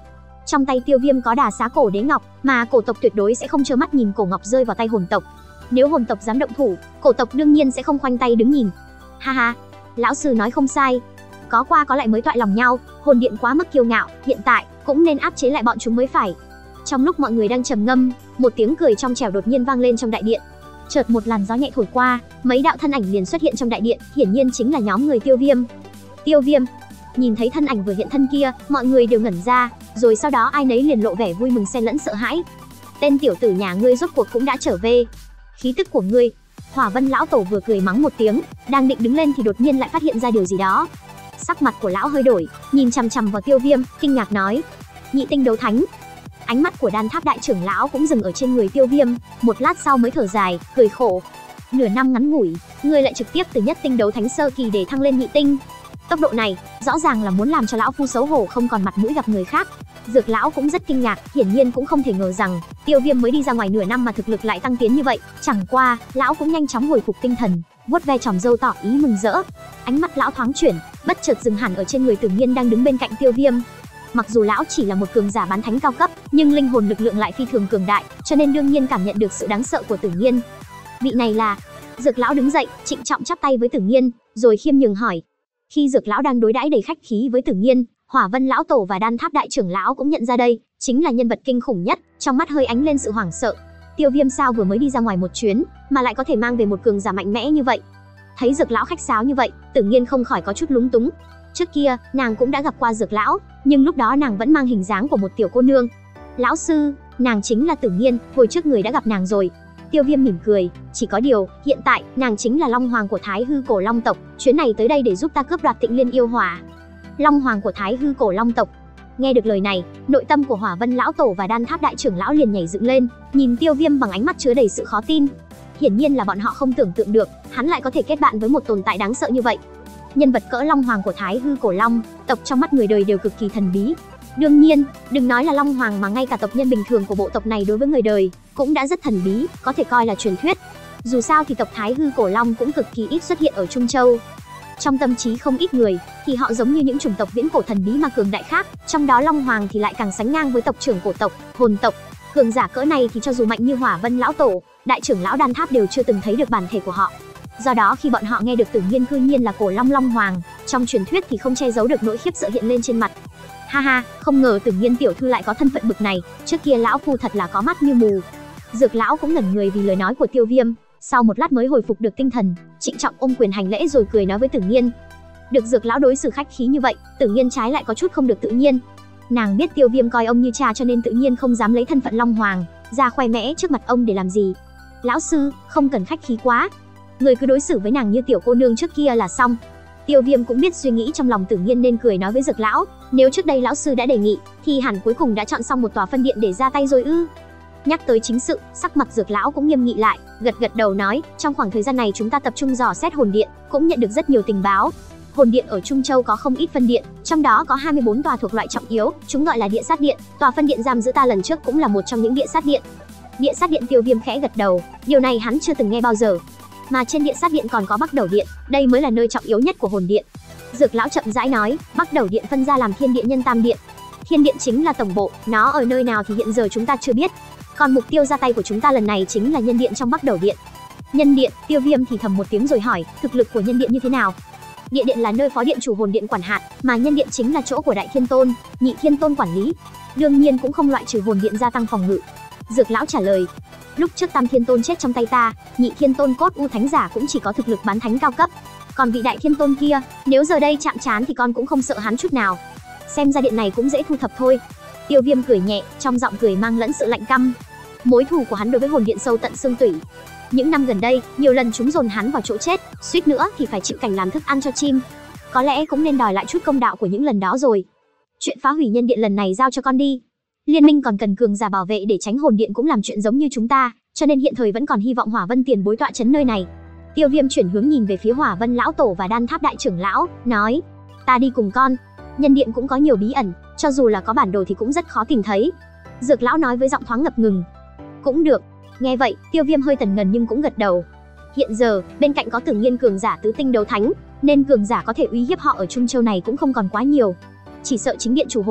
Trong tay Tiêu Viêm có Đà Xá Cổ Đế Ngọc, mà cổ tộc tuyệt đối sẽ không trơ mắt nhìn cổ ngọc rơi vào tay hồn tộc. Nếu hồn tộc dám động thủ, cổ tộc đương nhiên sẽ không khoanh tay đứng nhìn. Ha ha, lão sư nói không sai. Có qua có lại mới toại lòng nhau, hồn điện quá mức kiêu ngạo, hiện tại cũng nên áp chế lại bọn chúng mới phải. Trong lúc mọi người đang trầm ngâm, một tiếng cười trong trẻo đột nhiên vang lên trong đại điện. Chợt một làn gió nhẹ thổi qua, mấy đạo thân ảnh liền xuất hiện trong đại điện, hiển nhiên chính là nhóm người Tiêu Viêm. Tiêu Viêm. Nhìn thấy thân ảnh vừa hiện thân kia, mọi người đều ngẩn ra, rồi sau đó ai nấy liền lộ vẻ vui mừng xen lẫn sợ hãi. Tên tiểu tử nhà ngươi rốt cuộc cũng đã trở về. Khí tức của ngươi. Hỏa Vân lão tổ vừa cười mắng một tiếng, đang định đứng lên thì đột nhiên lại phát hiện ra điều gì đó. Sắc mặt của lão hơi đổi, nhìn chằm chằm vào Tiêu Viêm, kinh ngạc nói: "Nhị tinh đấu thánh." Ánh mắt của Đan Tháp đại trưởng lão cũng dừng ở trên người Tiêu Viêm, một lát sau mới thở dài, cười khổ: "Nửa năm ngắn ngủi, ngươi lại trực tiếp từ nhất tinh đấu thánh sơ kỳ để thăng lên nhị tinh. Tốc độ này, rõ ràng là muốn làm cho lão phu xấu hổ không còn mặt mũi gặp người khác." Dược lão cũng rất kinh ngạc, hiển nhiên cũng không thể ngờ rằng Tiêu Viêm mới đi ra ngoài nửa năm mà thực lực lại tăng tiến như vậy. Chẳng qua, lão cũng nhanh chóng hồi phục tinh thần, vuốt ve chòm râu tỏ ý mừng rỡ. Ánh mắt lão thoáng chuyển, bất chợt dừng hẳn ở trên người Tử Nghiên đang đứng bên cạnh Tiêu Viêm. Mặc dù lão chỉ là một cường giả bán thánh cao cấp, nhưng linh hồn lực lượng lại phi thường cường đại, cho nên đương nhiên cảm nhận được sự đáng sợ của Tử Nghiên. Vị này là... Dược lão đứng dậy, trịnh trọng chắp tay với Tử Nghiên, rồi khiêm nhường hỏi. Khi Dược lão đang đối đãi đầy khách khí với Tử Nghiên, Hỏa Vân lão tổ và Đan Tháp đại trưởng lão cũng nhận ra đây chính là nhân vật kinh khủng nhất, trong mắt hơi ánh lên sự hoảng sợ. Tiêu Viêm sao vừa mới đi ra ngoài một chuyến mà lại có thể mang về một cường giả mạnh mẽ như vậy? Thấy Dược lão khách sáo như vậy, Tử Nghiên không khỏi có chút lúng túng. Trước kia, nàng cũng đã gặp qua Dược lão, nhưng lúc đó nàng vẫn mang hình dáng của một tiểu cô nương. "Lão sư, nàng chính là Tử Nghiên, hồi trước người đã gặp nàng rồi." Tiêu Viêm mỉm cười, chỉ có điều, hiện tại, nàng chính là Long Hoàng của Thái Hư Cổ Long tộc, chuyến này tới đây để giúp ta cướp đoạt Tịnh Liên yêu hỏa. Long Hoàng của Thái Hư Cổ Long tộc. Nghe được lời này, nội tâm của Hỏa Vân lão tổ và Đan Tháp đại trưởng lão liền nhảy dựng lên, nhìn Tiêu Viêm bằng ánh mắt chứa đầy sự khó tin. Hiển nhiên là bọn họ không tưởng tượng được, hắn lại có thể kết bạn với một tồn tại đáng sợ như vậy. Nhân vật cỡ Long Hoàng của Thái Hư Cổ Long tộc trong mắt người đời đều cực kỳ thần bí. Đương nhiên, đừng nói là Long Hoàng mà ngay cả tộc nhân bình thường của bộ tộc này đối với người đời cũng đã rất thần bí, có thể coi là truyền thuyết. Dù sao thì tộc Thái Hư Cổ Long cũng cực kỳ ít xuất hiện ở Trung Châu. Trong tâm trí không ít người, thì họ giống như những chủng tộc viễn cổ thần bí mà cường đại khác, trong đó Long Hoàng thì lại càng sánh ngang với tộc trưởng cổ tộc, hồn tộc. Cường giả cỡ này thì cho dù mạnh như Hỏa Vân lão tổ, đại trưởng lão Đan Tháp đều chưa từng thấy được bản thể của họ. Do đó khi bọn họ nghe được Tử Nghiên cư nhiên là Cổ Long Long Hoàng, trong truyền thuyết thì không che giấu được nỗi khiếp sợ hiện lên trên mặt. Ha ha, không ngờ Tử Nghiên tiểu thư lại có thân phận bực này, trước kia lão phu thật là có mắt như mù. Dược lão cũng ngẩn người vì lời nói của Tiêu Viêm, sau một lát mới hồi phục được tinh thần, trịnh trọng ôm quyền hành lễ rồi cười nói với Tử Nghiên. Được Dược lão đối xử khách khí như vậy, Tử Nghiên trái lại có chút không được tự nhiên. Nàng biết Tiêu Viêm coi ông như cha cho nên tự nhiên không dám lấy thân phận Long Hoàng ra khoe mẽ trước mặt ông để làm gì. Lão sư, không cần khách khí quá, người cứ đối xử với nàng như tiểu cô nương trước kia là xong. Tiêu Viêm cũng biết suy nghĩ trong lòng Tử Nghiên nên cười nói với Dược lão, nếu trước đây lão sư đã đề nghị, thì hẳn cuối cùng đã chọn xong một tòa phân điện để ra tay rồi ư? Nhắc tới chính sự, sắc mặt Dược lão cũng nghiêm nghị lại, gật gật đầu nói, trong khoảng thời gian này chúng ta tập trung dò xét hồn điện, cũng nhận được rất nhiều tình báo. Hồn điện ở Trung Châu có không ít phân điện, trong đó có hai mươi bốn tòa thuộc loại trọng yếu, chúng gọi là địa sát điện. Tòa phân điện giam giữ ta lần trước cũng là một trong những địa sát điện. Địa sát điện? Tiêu Viêm khẽ gật đầu, điều này hắn chưa từng nghe bao giờ. Mà trên địa sát điện còn có Bắc Đầu điện, đây mới là nơi trọng yếu nhất của hồn điện. Dược lão chậm rãi nói, Bắc Đầu điện phân ra làm Thiên điện, Nhân tam điện. Thiên điện chính là tổng bộ, nó ở nơi nào thì hiện giờ chúng ta chưa biết. Còn mục tiêu ra tay của chúng ta lần này chính là Nhân điện trong Bắc Đầu điện. Nhân điện? Tiêu Viêm thì thầm một tiếng rồi hỏi, thực lực của Nhân điện như thế nào? Địa điện là nơi phó điện chủ hồn điện quản hạt, mà Nhân điện chính là chỗ của Đại Thiên Tôn, Nhị Thiên Tôn quản lý. Đương nhiên cũng không loại trừ hồn điện gia tăng phòng ngự. Dược lão trả lời, lúc trước Tam Thiên Tôn chết trong tay ta, Nhị Thiên Tôn cốt u thánh giả cũng chỉ có thực lực bán thánh cao cấp. Còn vị Đại Thiên Tôn kia, nếu giờ đây chạm trán thì con cũng không sợ hắn chút nào. Xem ra điện này cũng dễ thu thập thôi. Tiêu Viêm cười nhẹ, trong giọng cười mang lẫn sự lạnh căm. Mối thù của hắn đối với hồn điện sâu tận xương tủy. Những năm gần đây, nhiều lần chúng dồn hắn vào chỗ chết, suýt nữa thì phải chịu cảnh làm thức ăn cho chim. Có lẽ cũng nên đòi lại chút công đạo của những lần đó rồi. Chuyện phá hủy Nhân điện lần này giao cho con đi. Liên minh còn cần cường giả bảo vệ để tránh hồn điện cũng làm chuyện giống như chúng ta, cho nên hiện thời vẫn còn hy vọng Hỏa Vân tiền bối tọa trấn nơi này. Tiêu Viêm chuyển hướng nhìn về phía Hỏa Vân lão tổ và Đan Tháp đại trưởng lão, nói, ta đi cùng con. Nhân điện cũng có nhiều bí ẩn, cho dù là có bản đồ thì cũng rất khó tìm thấy. Dược lão nói với giọng thoáng ngập ngừng. Cũng được. Nghe vậy, Tiêu Viêm hơi tần ngần nhưng cũng gật đầu. Hiện giờ, bên cạnh có Tử Nghiên cường giả tứ tinh đấu thánh, nên cường giả có thể uy hiếp họ ở Trung Châu này cũng không còn quá nhiều. Chỉ sợ chính điện chủ hồn điện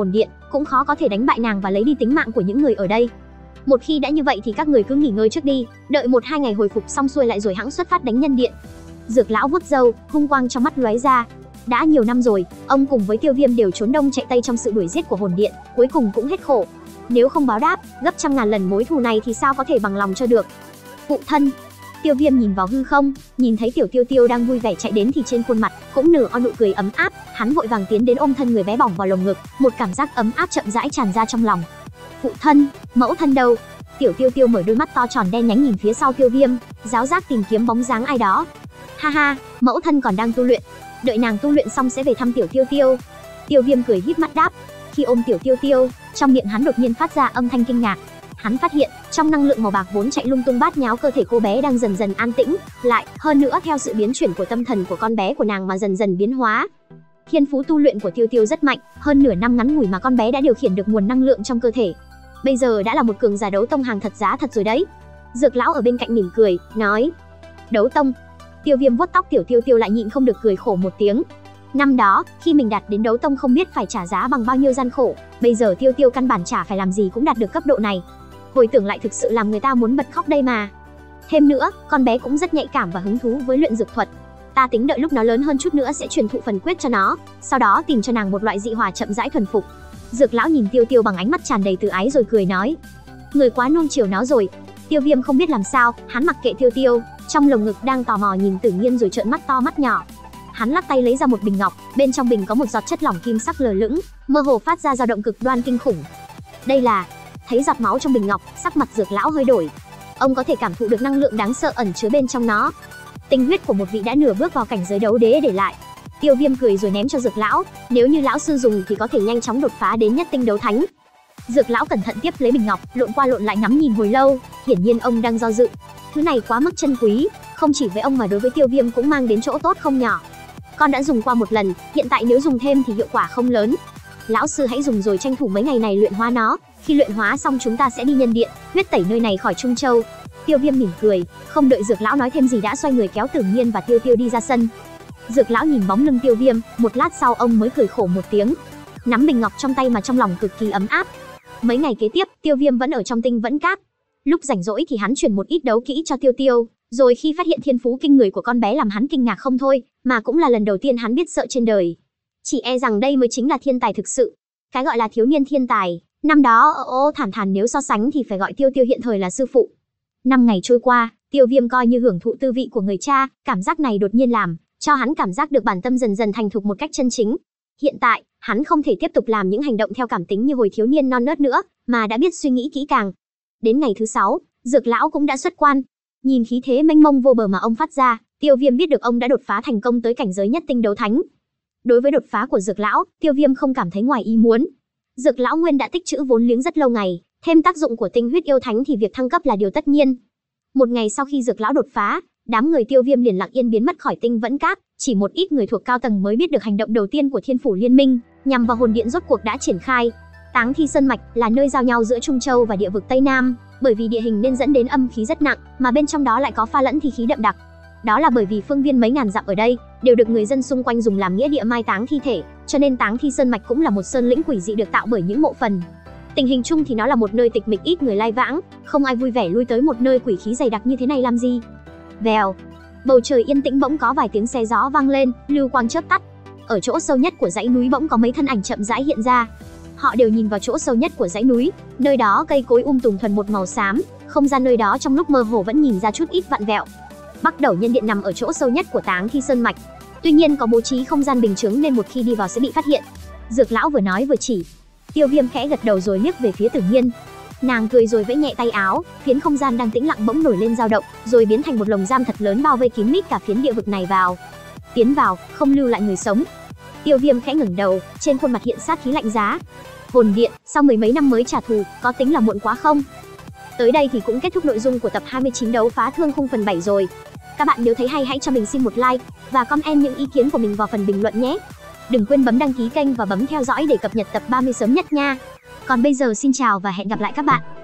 cũng khó có thể đánh bại nàng và lấy đi tính mạng của những người ở đây. Một khi đã như vậy thì các người cứ nghỉ ngơi trước đi, đợi một hai ngày hồi phục xong xuôi lại rồi hãng xuất phát đánh nhân điện. Dược lão vuốt râu, hung quang trong mắt lóe ra. Đã nhiều năm rồi, ông cùng với Tiêu Viêm đều trốn đông chạy tây trong sự đuổi giết của hồn điện, cuối cùng cũng hết khổ. Nếu không báo đáp gấp trăm ngàn lần mối thù này thì sao có thể bằng lòng cho được. Phụ thân. Tiêu Viêm nhìn vào hư không, nhìn thấy Tiểu Tiêu Tiêu đang vui vẻ chạy đến thì trên khuôn mặt cũng nở on nụ cười ấm áp, hắn vội vàng tiến đến ôm thân người bé bỏng vào lồng ngực, một cảm giác ấm áp chậm rãi tràn ra trong lòng. Phụ thân, mẫu thân đâu? Tiểu Tiêu Tiêu mở đôi mắt to tròn đen nhánh nhìn phía sau Tiêu Viêm, giáo giác tìm kiếm bóng dáng ai đó. Ha ha, mẫu thân còn đang tu luyện, đợi nàng tu luyện xong sẽ về thăm Tiểu Tiêu Tiêu. Tiêu Viêm cười híp mắt đáp. Khi ôm Tiểu Tiêu Tiêu, trong miệng hắn đột nhiên phát ra âm thanh kinh ngạc. Hắn phát hiện, trong năng lượng màu bạc vốn chạy lung tung bát nháo cơ thể cô bé đang dần dần an tĩnh lại, hơn nữa theo sự biến chuyển của tâm thần của con bé của nàng mà dần dần biến hóa. Thiên phú tu luyện của Tiêu Tiêu rất mạnh, hơn nửa năm ngắn ngủi mà con bé đã điều khiển được nguồn năng lượng trong cơ thể. Bây giờ đã là một cường giả đấu tông hàng thật giá thật rồi đấy. Dược lão ở bên cạnh mỉm cười, nói: Đấu tông? Tiêu Viêm vuốt tóc Tiểu Tiêu Tiêu lại nhịn không được cười khổ một tiếng. Năm đó, khi mình đạt đến đấu tông không biết phải trả giá bằng bao nhiêu gian khổ, bây giờ Tiêu Tiêu căn bản chả phải làm gì cũng đạt được cấp độ này. Hồi tưởng lại thực sự làm người ta muốn bật khóc đây mà. Thêm nữa, con bé cũng rất nhạy cảm và hứng thú với luyện dược thuật. Ta tính đợi lúc nó lớn hơn chút nữa sẽ truyền thụ phần quyết cho nó, sau đó tìm cho nàng một loại dị hỏa chậm rãi thuần phục. Dược lão nhìn Tiêu Tiêu bằng ánh mắt tràn đầy từ ái rồi cười nói: Người quá nuông chiều nó rồi. Tiêu Viêm không biết làm sao, hắn mặc kệ Tiêu Tiêu, trong lồng ngực đang tò mò nhìn Tử Nhiên rồi trợn mắt to mắt nhỏ. Hắn lắc tay lấy ra một bình ngọc, bên trong bình có một giọt chất lỏng kim sắc lờ lững, mơ hồ phát ra dao động cực đoan kinh khủng. Đây là... Thấy giọt máu trong bình ngọc, sắc mặt Dược lão hơi đổi. Ông có thể cảm thụ được năng lượng đáng sợ ẩn chứa bên trong nó. Tinh huyết của một vị đã nửa bước vào cảnh giới đấu đế để lại. Tiêu Viêm cười rồi ném cho Dược lão, nếu như lão sư dùng thì có thể nhanh chóng đột phá đến nhất tinh đấu thánh. Dược lão cẩn thận tiếp lấy bình ngọc, lộn qua lộn lại ngắm nhìn hồi lâu, hiển nhiên ông đang do dự. Thứ này quá mức chân quý, không chỉ với ông mà đối với Tiêu Viêm cũng mang đến chỗ tốt không nhỏ. Con đã dùng qua một lần, hiện tại nếu dùng thêm thì hiệu quả không lớn. Lão sư hãy dùng rồi tranh thủ mấy ngày này luyện hóa nó, khi luyện hóa xong chúng ta sẽ đi nhân điện, huyết tẩy nơi này khỏi Trung Châu. Tiêu Viêm mỉm cười, không đợi Dược lão nói thêm gì đã xoay người kéo Tử Nhiên và Tiêu Tiêu đi ra sân. Dược lão nhìn bóng lưng Tiêu Viêm, một lát sau ông mới cười khổ một tiếng, nắm bình ngọc trong tay mà trong lòng cực kỳ ấm áp. Mấy ngày kế tiếp, Tiêu Viêm vẫn ở trong Tinh Vẫn Các. Lúc rảnh rỗi thì hắn chuyển một ít đấu kỹ cho Tiêu Tiêu, rồi khi phát hiện thiên phú kinh người của con bé làm hắn kinh ngạc không thôi, mà cũng là lần đầu tiên hắn biết sợ trên đời. Chỉ e rằng đây mới chính là thiên tài thực sự. Cái gọi là thiếu niên thiên tài, năm đó ô thản thản nếu so sánh thì phải gọi Tiêu Tiêu hiện thời là sư phụ. Năm ngày trôi qua, Tiêu Viêm coi như hưởng thụ tư vị của người cha, cảm giác này đột nhiên làm cho hắn cảm giác được bản tâm dần dần thành thục một cách chân chính. Hiện tại, hắn không thể tiếp tục làm những hành động theo cảm tính như hồi thiếu niên non nớt nữa, mà đã biết suy nghĩ kỹ càng. Đến ngày thứ sáu, Dược lão cũng đã xuất quan. Nhìn khí thế mênh mông vô bờ mà ông phát ra, Tiêu Viêm biết được ông đã đột phá thành công tới cảnh giới nhất tinh đấu thánh. Đối với đột phá của Dược lão, Tiêu Viêm không cảm thấy ngoài ý muốn. Dược lão nguyên đã tích trữ vốn liếng rất lâu ngày, thêm tác dụng của tinh huyết yêu thánh thì việc thăng cấp là điều tất nhiên. Một ngày sau khi Dược lão đột phá, đám người Tiêu Viêm liền lặng yên biến mất khỏi Tinh Vẫn Các, chỉ một ít người thuộc cao tầng mới biết được hành động đầu tiên của Thiên Phủ Liên Minh nhằm vào hồn điện rốt cuộc đã triển khai. Táng Thi Sơn Mạch là nơi giao nhau giữa Trung Châu và địa vực Tây Nam, bởi vì địa hình nên dẫn đến âm khí rất nặng, mà bên trong đó lại có pha lẫn thi khí đậm đặc. Đó là bởi vì phương viên mấy ngàn dặm ở đây đều được người dân xung quanh dùng làm nghĩa địa mai táng thi thể, cho nên Táng Thi Sơn Mạch cũng là một sơn lĩnh quỷ dị được tạo bởi những mộ phần. Tình hình chung thì nó là một nơi tịch mịch ít người lai vãng, không ai vui vẻ lui tới một nơi quỷ khí dày đặc như thế này làm gì. Vèo, bầu trời yên tĩnh bỗng có vài tiếng xe gió vang lên, lưu quang chớp tắt. Ở chỗ sâu nhất của dãy núi bỗng có mấy thân ảnh chậm rãi hiện ra. Họ đều nhìn vào chỗ sâu nhất của dãy núi, nơi đó cây cối um tùm thuần một màu xám, không gian nơi đó trong lúc mơ hồ vẫn nhìn ra chút ít vặn vẹo. Bắc Đầu Nhân Điện nằm ở chỗ sâu nhất của Táng Thi Sơn Mạch, tuy nhiên có bố trí không gian bình chứng nên một khi đi vào sẽ bị phát hiện. Dược lão vừa nói vừa chỉ. Tiêu Viêm khẽ gật đầu rồi liếc về phía Tử Nhiên. Nàng cười rồi vẫy nhẹ tay áo, phiến không gian đang tĩnh lặng bỗng nổi lên dao động, rồi biến thành một lồng giam thật lớn bao vây kín mít cả phiến địa vực này vào. Tiến vào, không lưu lại người sống. Tiêu Viêm khẽ ngẩng đầu, trên khuôn mặt hiện sát khí lạnh giá. Hồn điện, sau mười mấy năm mới trả thù, có tính là muộn quá không? Tới đây thì cũng kết thúc nội dung của tập hai mươi chín đấu phá thương khung phần bảy rồi. Các bạn nếu thấy hay hãy cho mình xin một like và comment những ý kiến của mình vào phần bình luận nhé. Đừng quên bấm đăng ký kênh và bấm theo dõi để cập nhật tập ba mươi sớm nhất nha. Còn bây giờ xin chào và hẹn gặp lại các bạn.